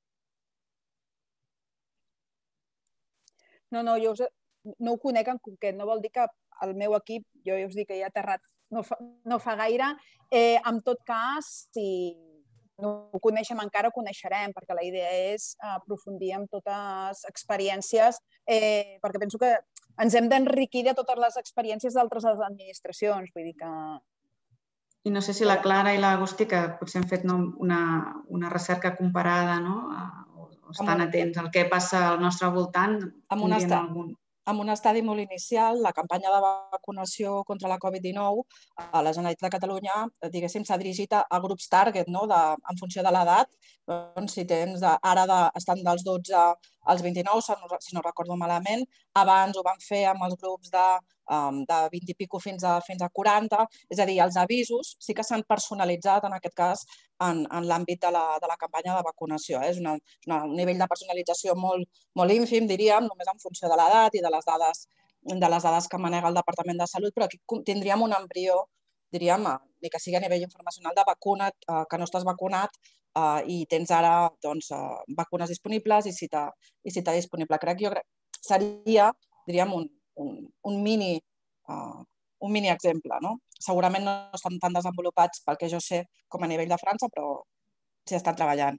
Speaker 6: No, jo no ho conec en concret. No vol dir que el meu equip, jo ja us dic que hi ha aterrat no fa gaire. En tot cas, si no ho coneixem encara, ho coneixerem, perquè la idea és aprofundir en totes les experiències, perquè penso que ens hem d'enriquir de totes les experiències d'altres administracions. Vull dir que...
Speaker 4: I no sé si la Clara i l'Agustí, que potser han fet una recerca comparada, o estan atents al que passa al nostre voltant, tindrien algun...
Speaker 6: En un estadi molt inicial, la campanya de vacunació contra la Covid-19 a la Generalitat de Catalunya, diguéssim, s'ha dirigit a grups target, en funció de l'edat. Si tens, ara estan dels 12 els 29, si no recordo malament. Abans ho van fer amb els grups de 20 i pico fins a 40. És a dir, els avisos sí que s'han personalitzat, en aquest cas, en l'àmbit de la campanya de vacunació. És un nivell de personalització molt ínfim, diríem, només en funció de l'edat i de les dades que manega el Departament de Salut, però aquí tindríem un embrió, diríem, ni que sigui a nivell informacional, de vacuna't, que no estàs vacunat i tens ara vacunes disponibles i cita disponible. Crec que seria, diríem, un mini exemple. Segurament no estan tan desenvolupats, pel que jo sé, com a nivell de França, però s'hi estan treballant.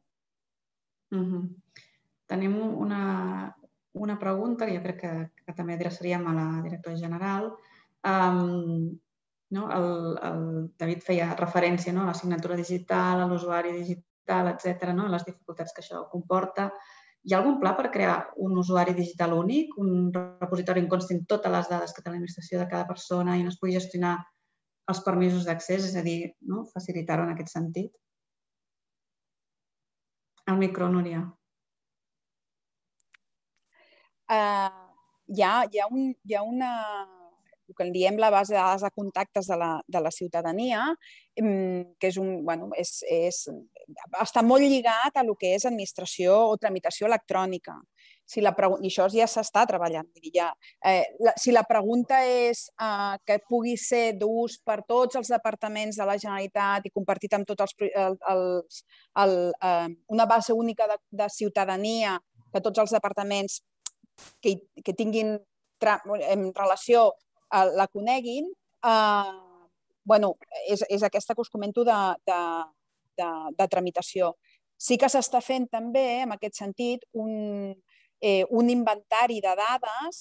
Speaker 4: Tenim una pregunta que jo crec que també adreçaríem a la directora general. El David feia referència a la signatura digital, a l'usuari digital, etc., a les dificultats que això comporta. Hi ha algun pla per crear un usuari digital únic, un repositori on constin totes les dades que té l'administració de cada persona i on es pugui gestionar els permisos d'accés, és a dir, facilitar-ho en aquest sentit? El micro, Núria.
Speaker 7: Hi ha una, el que en diem la base de dades de contactes de la ciutadania, que està molt lligat a el que és administració o tramitació electrònica. I això ja s'està treballant. Si la pregunta és que pugui ser d'ús per tots els departaments de la Generalitat i compartit amb tots una base única de ciutadania, que tots els departaments que tinguin en relació la coneguin, és aquesta que us comento de tramitació. Sí que s'està fent també, en aquest sentit, un inventari de dades.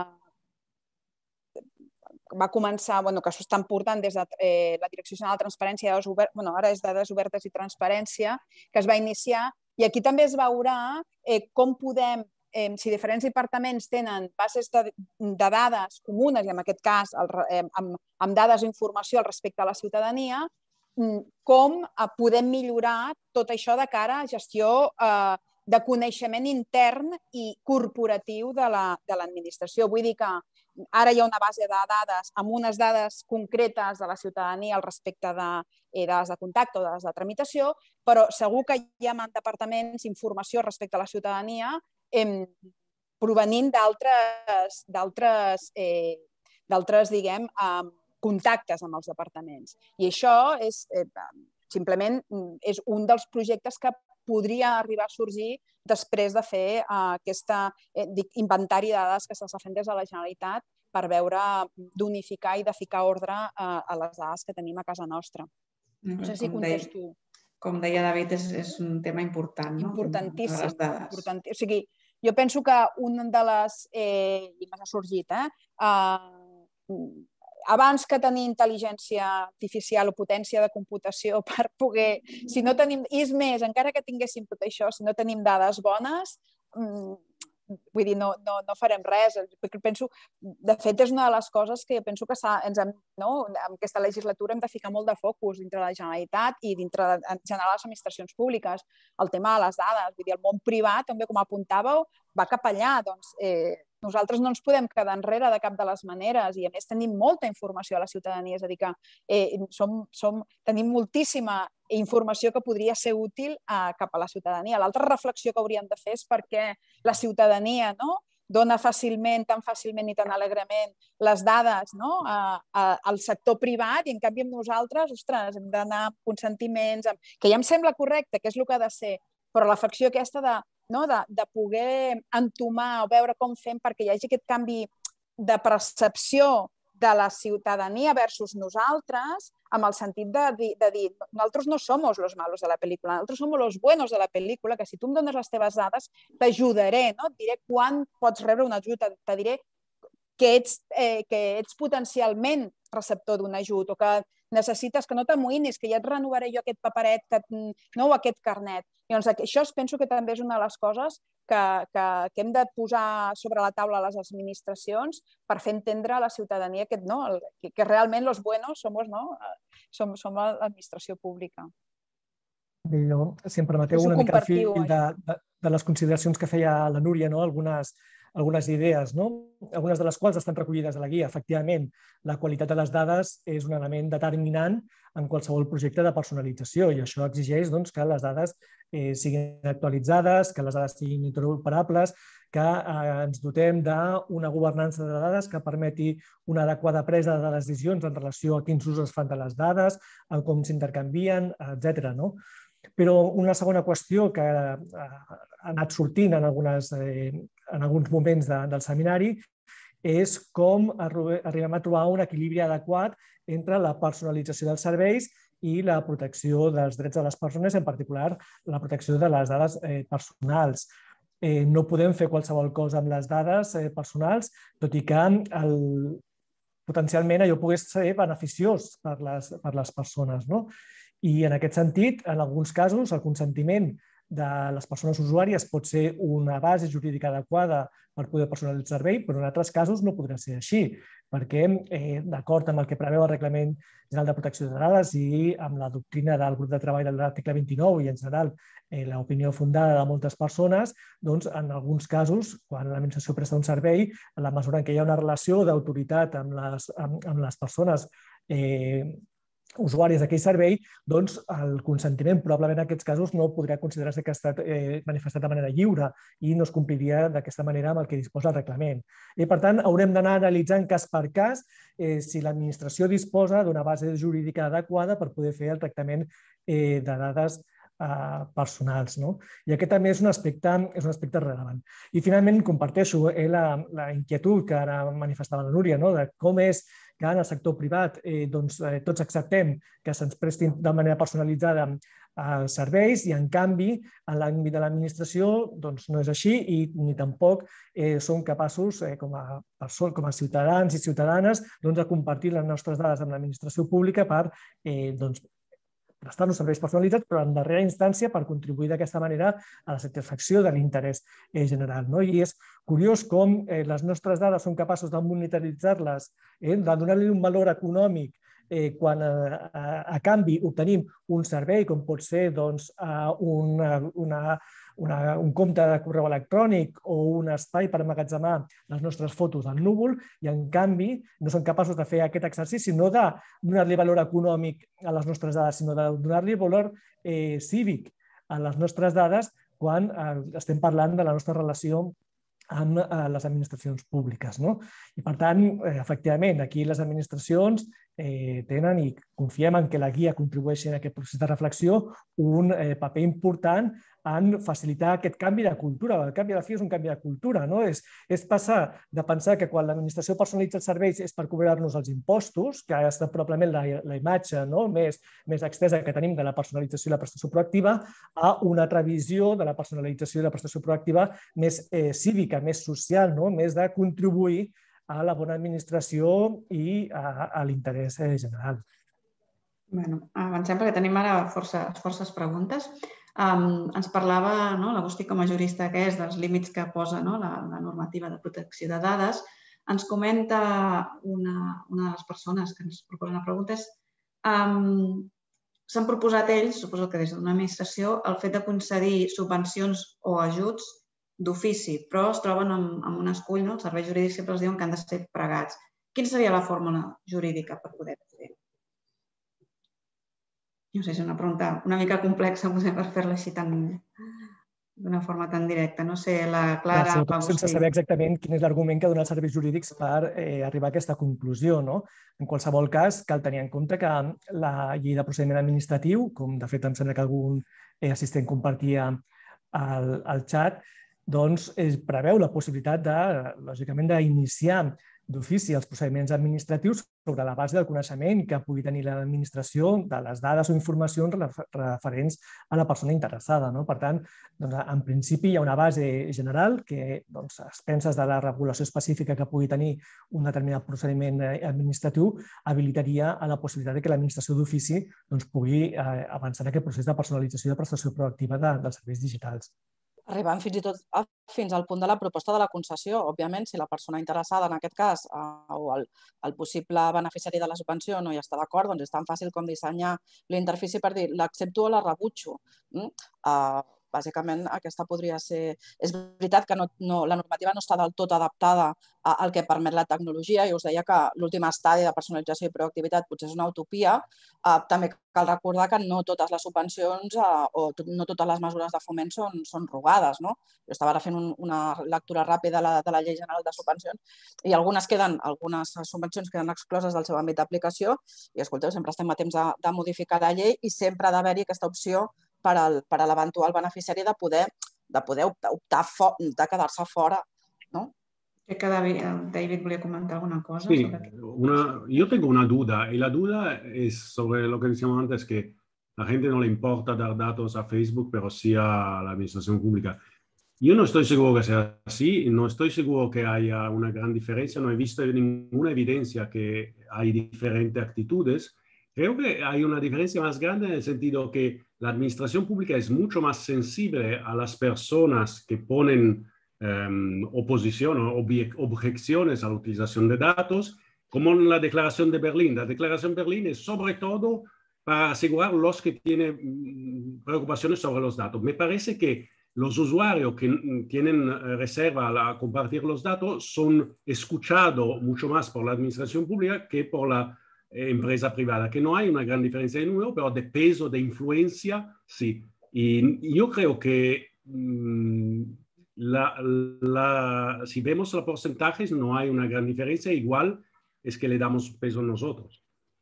Speaker 7: Va començar, que s'ho estan portant des de la Direcció General de Transparència, ara és Dades Obertes i Transparència, que es va iniciar, i aquí també es veurà com podem, si diferents departaments tenen bases de dades comunes, i en aquest cas amb dades i informació al respecte a la ciutadania, com podem millorar tot això de cara a gestió de coneixement intern i corporatiu de l'administració. Vull dir que ara hi ha una base de dades amb unes dades concretes de la ciutadania al respecte de dades de contacte o dades de tramitació, però segur que hi ha en departaments informació respecte a la ciutadania provenint d'altres, diguem, contactes amb els departaments. I això simplement és un dels projectes que podria arribar a sorgir després de fer aquest inventari de dades que s'està fent des de la Generalitat per veure d'unificar i de ficar ordre a les dades que tenim a casa nostra. No sé si contesto.
Speaker 4: Com deia David, és un tema important.
Speaker 7: Importantíssim. O sigui, jo penso que una de les... i m'ha sorgit, abans que tenir intel·ligència artificial o potència de computació per poder... Si no tenim... I és més, encara que tinguéssim tot això, si no tenim dades bones, vull dir, no farem res. Penso, de fet, és una de les coses que penso que en aquesta legislatura hem de ficar molt de focus dintre la Generalitat i dintre, en general, les administracions públiques. El tema de les dades, vull dir, el món privat, també com apuntàveu, va cap allà. Doncs nosaltres no ens podem quedar enrere de cap de les maneres i, a més, tenim molta informació a la ciutadania. És a dir, que tenim moltíssima informació que podria ser útil cap a la ciutadania. L'altra reflexió que hauríem de fer és perquè la ciutadania dona tan fàcilment i tan alegrement les dades al sector privat i, en canvi, amb nosaltres, ostres, hem d'anar amb consentiments, que ja em sembla correcte, que és el que ha de ser, però la reflexió aquesta de poder entomar o veure com fem perquè hi hagi aquest canvi de percepció de la ciutadania versus nosaltres, amb el sentit de dir nosaltres no somos los malos de la pel·lícula, nosaltres somos los buenos de la pel·lícula, que si tu em dones les teves dades t'ajudaré, et diré quan pots rebre un ajut, te diré que ets potencialment receptor d'un ajut o que necessites que no t'amoïnis, que ja et renovaré jo aquest paperet o aquest carnet. Llavors, això penso que també és una de les coses que hem de posar sobre la taula a les administracions per fer entendre a la ciutadania que realment los buenos som l'administració pública.
Speaker 5: Jo, si em permeteu una mica de fil de les consideracions que feia la Núria, algunes idees, algunes de les quals estan recollides a la guia. Efectivament, la qualitat de les dades és un element determinant en qualsevol projecte de personalització i això exigeix que les dades siguin actualitzades, que les dades siguin interoperables, que ens dotem d'una governança de dades que permeti una adequada presa de decisions en relació a quins usos es fan de les dades, a com s'intercanvien, etc. Però una segona qüestió que ha anat sortint en alguns moments del seminari és com arribem a trobar un equilibri adequat entre la personalització dels serveis i la protecció dels drets de les persones, en particular la protecció de les dades personals. No podem fer qualsevol cosa amb les dades personals, tot i que potencialment allò pogués ser beneficiós per les persones. I en aquest sentit, en alguns casos, el consentiment de les persones usuàries pot ser una base jurídica adequada per poder personalitzar el servei, però en altres casos no podrà ser així, perquè d'acord amb el que preveu el Reglament General de Protecció de Dades i amb la doctrina del grup de treball de l'article 29 i en general l'opinió fundada de moltes persones, doncs en alguns casos, quan l'administració presta un servei, en la mesura en què hi ha una relació d'autoritat amb les persones usuàries d'aquell servei, doncs el consentiment probablement en aquests casos no podrà considerar-se que ha estat manifestat de manera lliure i no es compliria d'aquesta manera amb el que disposa el reglament. I, per tant, haurem d'anar analitzant cas per cas si l'administració disposa d'una base jurídica adequada per poder fer el tractament de dades personals. I aquest també és un aspecte rellevant. I finalment comparteixo la inquietud que ara manifestava la Núria de com és que en el sector privat tots acceptem que se'ns prestin de manera personalitzada serveis i, en canvi, en l'àmbit de l'administració no és així i ni tampoc som capaços, com a ciutadans i ciutadanes, de compartir les nostres dades amb l'administració pública per prestar-nos serveis personalitzats, però en darrera instància per contribuir d'aquesta manera a la satisfacció de l'interès general. I és curiós com les nostres dades són capaços de monitoritzar-les, de donar-li un valor econòmic quan a canvi obtenim un servei com pot ser un compte de correu electrònic o un espai per emmagatzemar les nostres fotos al núvol i, en canvi, no som capaços de fer aquest exercici, no de donar-li valor econòmic a les nostres dades, sinó de donar-li valor cívic a les nostres dades quan estem parlant de la nostra relació amb les administracions públiques. I, per tant, efectivament, aquí les administracions tenen, i confiem en que la guia contribueixi en aquest procés de reflexió, un paper important en facilitar aquest canvi de cultura. El canvi de la fi és un canvi de cultura. És passar de pensar que quan l'administració personalitza els serveis és per cobrar-nos els impostos, que ha estat probablement la imatge més extesa que tenim de la personalització i la prestació proactiva, a una altra visió de la personalització i la prestació proactiva més cívica, més social, més de contribuir a la bona administració i a l'interès general.
Speaker 4: Avancem perquè tenim ara forces preguntes. Ens parlava l'Agustí, com a jurista que és, dels límits que posa la normativa de protecció de dades. Ens comenta una de les persones que ens proposa una pregunta és s'han proposat ells, suposo que des d'una administració, el fet de concedir subvencions o ajuts d'ofici, però es troben amb un escull, els serveis jurídics sempre els diuen que han de ser pregats. Quina seria la fórmula jurídica per poder fer-ho? No sé, és una pregunta una mica complexa per fer-la així d'una forma tan directa. No sé, la Clara...
Speaker 5: Sobretot sense saber exactament quin és l'argument que donen els serveis jurídics per arribar a aquesta conclusió. En qualsevol cas, cal tenir en compte que la llei de procediment administratiu, com de fet em sembla que algun assistent compartia al xat, doncs preveu la possibilitat, lògicament, d'iniciar d'ofici els procediments administratius sobre la base del coneixement que pugui tenir l'administració de les dades o informacions referents a la persona interessada. Per tant, en principi hi ha una base general que es pensa de la regulació específica que pugui tenir un determinat procediment administratiu habilitaria a la possibilitat que l'administració d'ofici pugui avançar en aquest procés de personalització i de prestació proactiva dels serveis digitals.
Speaker 6: Arribant fins i tot fins al punt de la proposta de la concessió. Òbviament, si la persona interessada, en aquest cas, o el possible beneficiari de la subvenció no hi està d'acord, doncs és tan fàcil com dissenyar l'interfície per dir l'accepto o la rebutjo. bàsicament aquesta podria ser... És veritat que la normativa no està del tot adaptada al que permet la tecnologia i us deia que l'últim estadi de personalització i proactivitat potser és una utopia. També cal recordar que no totes les subvencions o no totes les mesures de foment són rogades. Jo estava ara fent una lectura ràpida de la Llei General de Subvencions i algunes subvencions queden excloses del seu àmbit d'aplicació i, escolteu, sempre estem a temps de modificar la llei i sempre ha d'haver-hi aquesta opció per a l'eventual beneficiari de poder optar de quedar-se fora.
Speaker 4: Crec que David volia comentar alguna cosa.
Speaker 2: Sí, yo tengo una duda, y la duda es sobre lo que decíamos antes, que a la gente no le importa dar datos a Facebook, pero sí a la administración pública. Yo no estoy seguro que sea así, no estoy seguro que haya una gran diferencia, no he visto ninguna evidencia que hay diferentes actitudes. Creo que hay una diferencia más grande en el sentido que la administración pública es mucho más sensible a las personas que ponen oposición o objeciones a la utilización de datos, como en la Declaración de Berlín. La Declaración de Berlín es sobre todo para asegurar los que tienen preocupaciones sobre los datos. Me parece que los usuarios que tienen reserva a compartir los datos son escuchados mucho más por la administración pública que por la empresa privada, que no hay una gran diferencia de número, pero de peso, de influencia, sí. Y yo creo que si vemos los porcentajes no hay una gran diferencia, igual es que le damos peso a nosotros.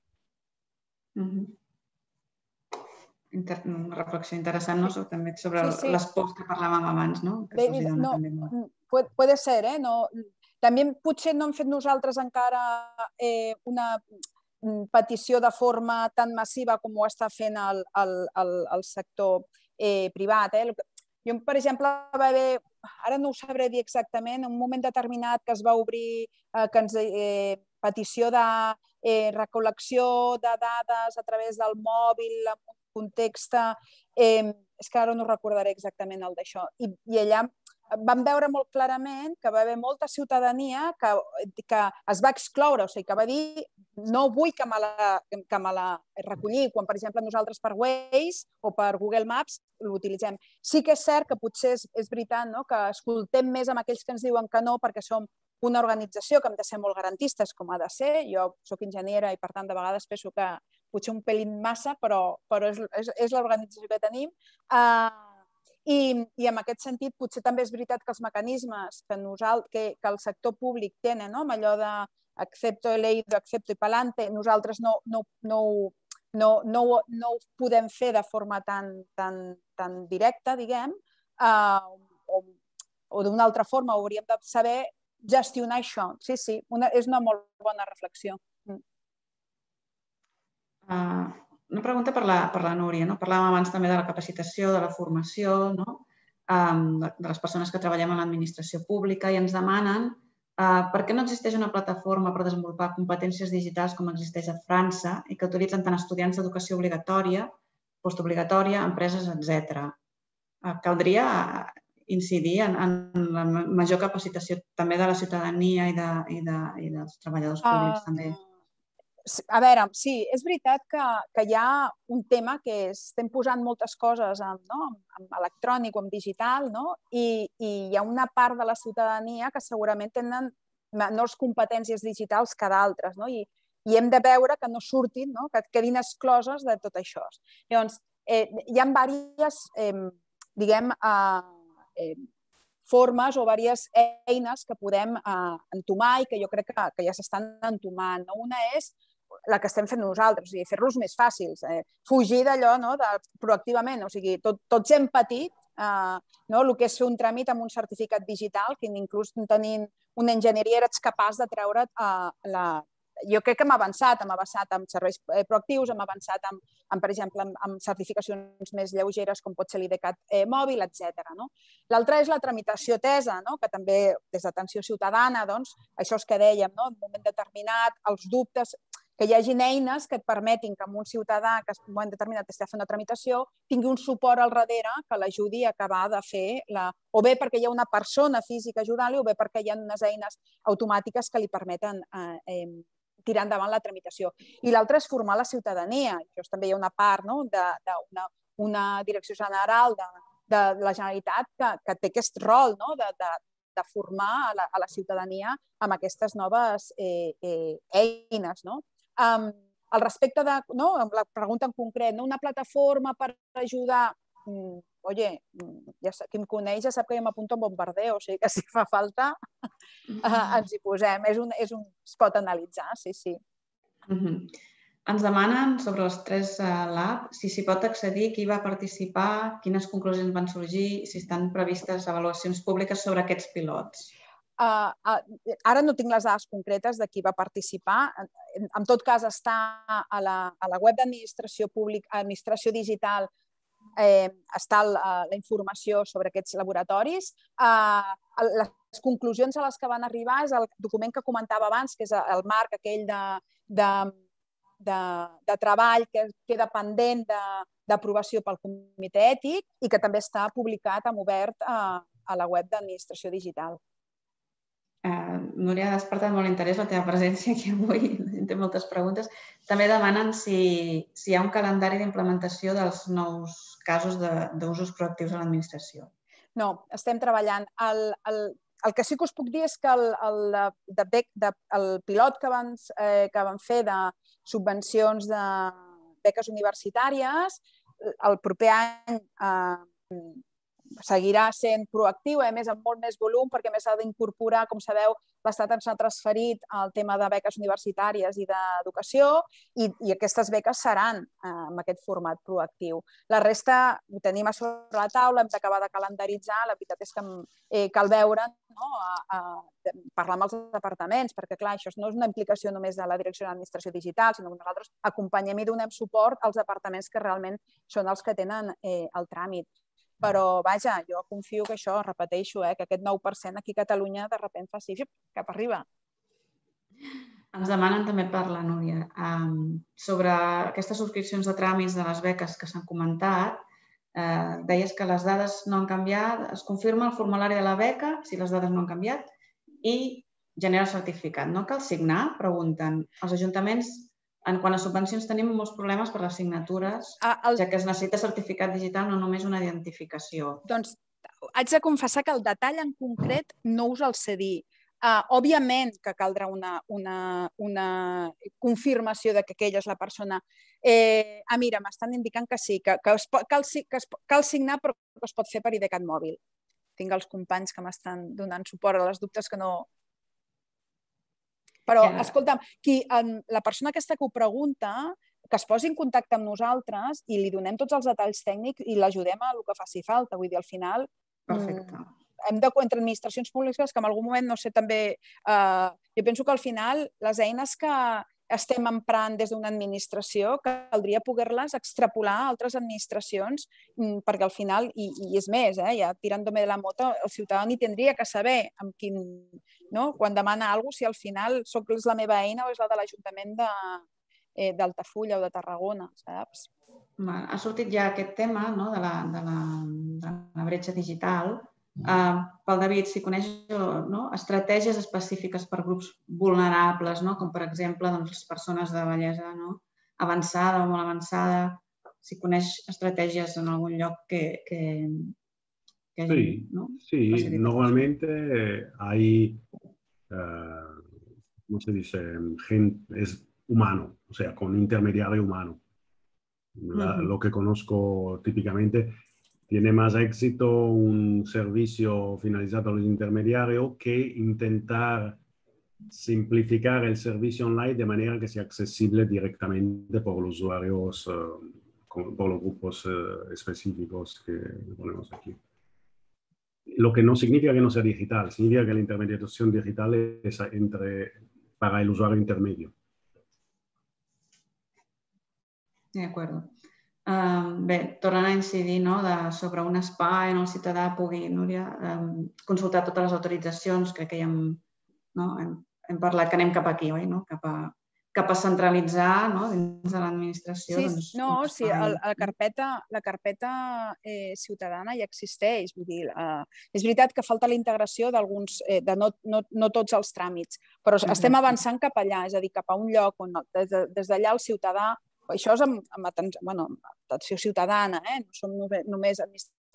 Speaker 4: Una reflexió interessant, també sobre les pors que parlàvem abans, no?
Speaker 7: David, puede ser, no? També potser no hem fet nosaltres encara una petició de forma tan massiva com ho està fent el sector privat. Jo, per exemple, va haver, ara no ho sabré dir exactament, en un moment determinat que es va obrir petició de recol·lecció de dades a través del mòbil, en un context... És que ara no recordaré exactament el d'això. I allà vam veure molt clarament que va haver molta ciutadania que es va excloure, o sigui, que va dir no vull que me la recolli, quan, per exemple, nosaltres per Waze o per Google Maps l'utilitzem. Sí que és cert que potser és veritat que escoltem més amb aquells que ens diuen que no perquè som una organització que hem de ser molt garantistes, com ha de ser. Jo soc enginyera i, per tant, de vegades penso que potser un pelín massa, però és l'organització que tenim. I en aquest sentit, potser també és veritat que els mecanismes que el sector públic tenen, amb allò de accepto, he leído, accepto i pa'lante, nosaltres no ho podem fer de forma tan directa, diguem, o d'una altra forma hauríem de saber gestionar això. Sí, sí, és una molt bona reflexió.
Speaker 4: Una pregunta per la Núria. Parlàvem abans també de la capacitació, de la formació, de les persones que treballem a l'administració pública i ens demanen per què no existeix una plataforma per desenvolupar competències digitals com existeix a França i que utilitzen tant estudiants d'educació obligatòria, postobligatòria, empreses, etc. Caldria incidir en la major capacitació també de la ciutadania i dels treballadors públics també.
Speaker 7: A veure, sí, és veritat que hi ha un tema que estem posant moltes coses en electrònic o en digital i hi ha una part de la ciutadania que segurament tenen menors competències digitals que d'altres i hem de veure que no surtin, que quedin excloses de tot això. Llavors, hi ha diverses, diguem, formes o diverses eines que podem entomar i que jo crec que ja s'estan entomant. Una és la que estem fent nosaltres, o sigui, fer-los més fàcils, fugir d'allò proactivament, o sigui, tots hem patit el que és fer un tràmit amb un certificat digital, que inclús tenint una enginyeria eres capaç de treure't jo crec que hem avançat amb serveis proactius, hem avançat, per exemple, amb certificacions més lleugeres com pot ser l'IDCAT mòbil, etc. L'altra és la tramitació tesa, que també des d'atenció ciutadana, això que dèiem, en un moment determinat, els dubtes, que hi hagin eines que et permetin que un ciutadà que en un moment determinat estigui fent una tramitació tingui un suport al darrere que l'ajudi a acabar de fer, o bé perquè hi ha una persona física ajudant-li o bé perquè hi ha unes eines automàtiques que li permeten tirar endavant la tramitació. I l'altra és formar la ciutadania. Això també hi ha una part d'una direcció general la Generalitat que té aquest rol de formar a la ciutadania amb aquestes noves eines. Al respecte de la pregunta en concret, una plataforma per ajudar... Oye, qui em coneix ja sap que jo m'apunto a bombardeo, o sigui que si fa falta ens hi posem. Es pot analitzar, sí.
Speaker 4: Ens demanen sobre els 3 labs si s'hi pot accedir, qui va participar, quines conclusions van sorgir, si estan previstes avaluacions públiques sobre aquests pilots.
Speaker 7: Ara no tinc les dades concretes de qui va participar. En tot cas, està a la web d'Administració Pública, Administració Digital, està la informació sobre aquests laboratoris. Les conclusions a les que van arribar és el document que comentava abans, que és el marc aquell de treball que queda pendent d'aprovació pel comitè ètic i que també està publicat en obert a la web d'Administració Digital.
Speaker 4: Núria, ha despertat molt interès la teva presència aquí avui. Té moltes preguntes. També demanen si hi ha un calendari d'implementació dels nous casos d'usos proactius a l'administració.
Speaker 7: No, estem treballant. El que sí que us puc dir és que el pilot que van fer de subvencions de beques universitàries, el proper any seguirà sent proactiu, a més amb molt més volum, perquè més s'ha d'incorporar, com sabeu, l'Estat ens ha transferit el tema de beques universitàries i d'educació i aquestes beques seran amb aquest format proactiu. La resta ho tenim a sobre la taula, hem d'acabar de calendaritzar, la veritat és que cal veure, parlar amb els departaments, perquè clar, això no és una implicació només de la Direcció d'Administració Digital, sinó que nosaltres acompanyem i donem suport als departaments que realment són els que tenen el tràmit. Però, vaja, jo confio que això, repeteixo, que aquest 9% aquí a Catalunya de sobte faci cap arriba.
Speaker 4: Ens demanen també per la Núria sobre aquestes subscripcions de tràmits de les beques que s'han comentat. Deies que les dades no han canviat, es confirma el formulari de la beca, si les dades no han canviat, i genera el certificat. No cal signar? Pregunten. Els ajuntaments, en quant a subvencions, tenim molts problemes per les signatures, ja que es necessita certificat digital, no només una identificació.
Speaker 7: Doncs haig de confessar que el detall en concret no us el sé dir. Òbviament que caldrà una confirmació que aquella és la persona. Mira, m'estan indicant que sí, que cal signar però que es pot fer per IDCAT mòbil. Tinc els companys que m'estan donant suport a les dubtes que no... Però, escolta'm, la persona aquesta que ho pregunta, que es posi en contacte amb nosaltres i li donem tots els detalls tècnics i l'ajudem a el que faci falta. Vull dir, al final...
Speaker 4: Perfecte.
Speaker 7: Hem de, entre administracions públiques, que en algun moment, no sé, també... Jo penso que al final les eines que estem emprant des d'una administració caldria poder-les extrapolar a altres administracions perquè al final, i és més, ja tirant-me de la moto, el ciutadà ni tindria que saber amb quin... Quan demana alguna cosa, si al final és la meva eina o és la de l'Ajuntament d'Altafulla o de Tarragona, saps?
Speaker 4: Ha sortit ja aquest tema de la bretxa digital. Pel David, si coneix estratègies específiques per grups vulnerables, com per exemple les persones de bellesa avançada o molt avançada, si coneix estratègies en algun lloc que
Speaker 2: Sí, normalmente hay, ¿cómo se dice? Es humano, o sea, con intermediario humano. Lo que conozco típicamente, tiene más éxito un servicio finalizado a los intermediarios que intentar simplificar el servicio online de manera que sea accesible directamente por los usuarios, por los grupos específicos que ponemos aquí. Lo que no significa que no sea digital, significa que la intermediación digital es para el usuario intermedio.
Speaker 4: De acuerdo. Bé, tornant a incidir sobre un espai on el ciutadà pugui, Núria, consultar totes les autoritzacions, crec que ja hem parlat que anem cap aquí, oi? Cap a centralitzar dins de l'administració.
Speaker 7: Sí, la carpeta ciutadana ja existeix. Vull dir, és veritat que falta la integració d'alguns, de no tots els tràmits, però estem avançant cap allà, és a dir, cap a un lloc on des d'allà el ciutadà... Això és amb atenció ciutadana, no som només administració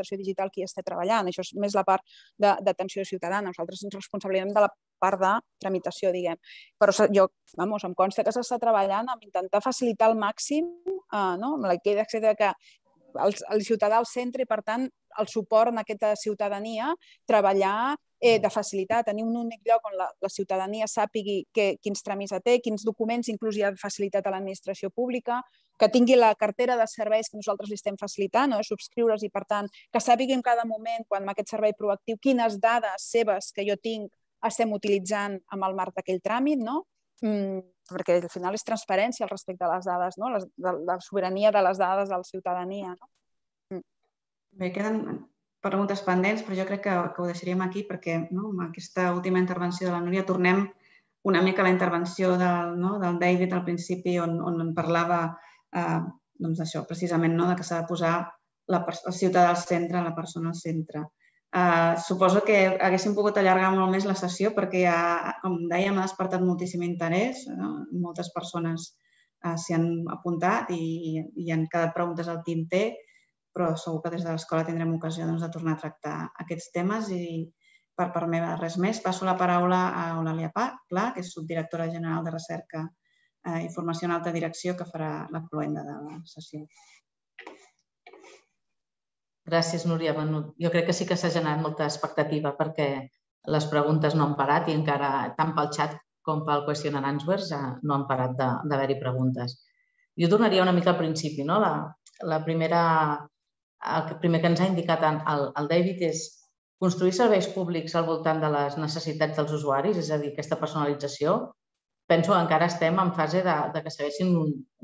Speaker 7: l'administració digital qui està treballant. Això és més la part d'atenció ciutadana. Nosaltres ens responsabilitzem de la part de tramitació, diguem. Però jo, em consta que s'està treballant amb intentar facilitar al màxim, amb la idea que el ciutadà al centre i, per tant, el suport en aquesta ciutadania, treballar de facilitar, tenir un únic lloc on la ciutadania sàpigui quins tràmits té, quins documents inclús hi ha facilitat a l'administració pública, que tingui la cartera de serveis que nosaltres li estem facilitant, subscriure's i, per tant, que sàpigui en cada moment, quan amb aquest servei proactiu, quines dades seves que jo tinc estem utilitzant amb el marc d'aquell tràmit, perquè al final és transparència al respecte de les dades, la sobirania de les dades de la ciutadania.
Speaker 4: Bé, queden preguntes pendents, però jo crec que ho deixaríem aquí perquè amb aquesta última intervenció de la Núria tornem una mica a la intervenció del David al principi on en parlava d'això, precisament, que s'ha de posar el ciutadà al centre, la persona al centre. Suposo que haguéssim pogut allargar molt més la sessió perquè, com dèiem, ha despertat moltíssim interès. Moltes persones s'hi han apuntat i han quedat preguntes al tinter, però segur que des de l'escola tindrem ocasió de tornar a tractar aquests temes i per part meva res més. Passo la paraula a Eulàlia Pla, que és subdirectora general de Recerca i Formació en Alta Direcció, que farà la cloenda de la sessió.
Speaker 8: Gràcies, Núria. Jo crec que sí que s'ha generat molta expectativa perquè les preguntes no han parat i encara tant pel xat com pel question and answers no han parat d'haver-hi preguntes. Jo tornaria una mica al principi. El primer que ens ha indicat el David és construir serveis públics al voltant de les necessitats dels usuaris, és a dir, aquesta personalització. Penso que encara estem en fase que segueixin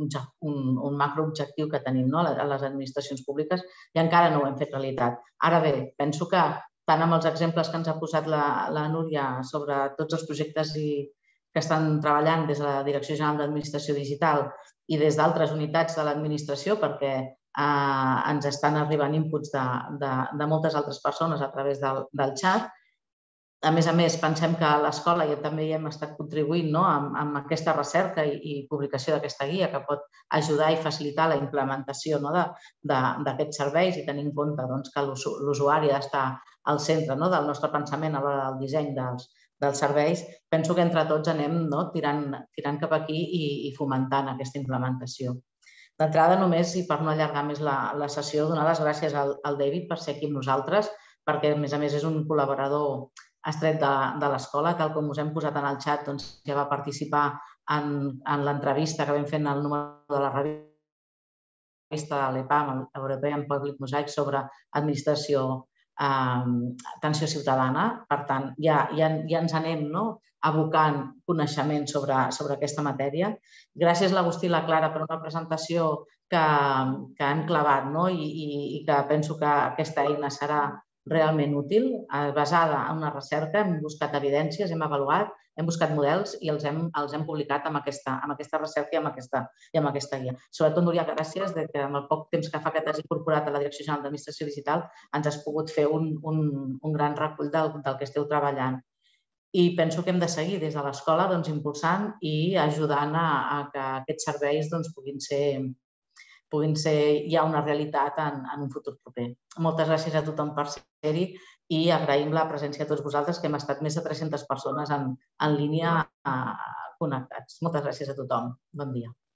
Speaker 8: un macroobjectiu que tenim a les administracions públiques i encara no ho hem fet realitat. Ara bé, penso que tant amb els exemples que ens ha posat la Núria sobre tots els projectes que estan treballant des de la Direcció General d'Administració Digital i des d'altres unitats de l'administració, perquè ens estan arribant inputs de moltes altres persones a través del xat. A més, pensem que a l'escola ja també hi hem estat contribuint amb aquesta recerca i publicació d'aquesta guia que pot ajudar i facilitar la implementació d'aquests serveis i tenir en compte que l'usuari ha d'estar al centre del nostre pensament a l'hora del disseny dels serveis. Penso que entre tots anem tirant cap aquí i fomentant aquesta implementació. D'entrada, només, i per no allargar més la sessió, donar les gràcies al David per ser aquí amb nosaltres, perquè, a més, és un col·laborador estret de l'escola, tal com us hem posat en el xat, ja va participar en l'entrevista que vam fer en el número de la revista de l'EPAM, European Public Mosaic, sobre administració, atenció ciutadana. Per tant, ja ens anem abocant coneixement sobre aquesta matèria. Gràcies, l'Agustí i la Clara, per una presentació que han clavat i que penso que aquesta eina serà realment útil, basada en una recerca. Hem buscat evidències, hem avaluat, hem buscat models i els hem publicat amb aquesta recerca i amb aquesta guia. Sobretot, Núria, gràcies que amb el poc temps que fa que t'has incorporat a la Direcció General d'Administració Digital ens has pogut fer un gran recull del que esteu treballant. I penso que hem de seguir des de l'escola impulsant i ajudant a que aquests serveis puguin ser ja una realitat en un futur proper. Moltes gràcies a tothom per ser-hi i agraïm la presència de tots vosaltres, que hem estat més de 300 persones en línia connectats. Moltes gràcies a tothom. Bon dia.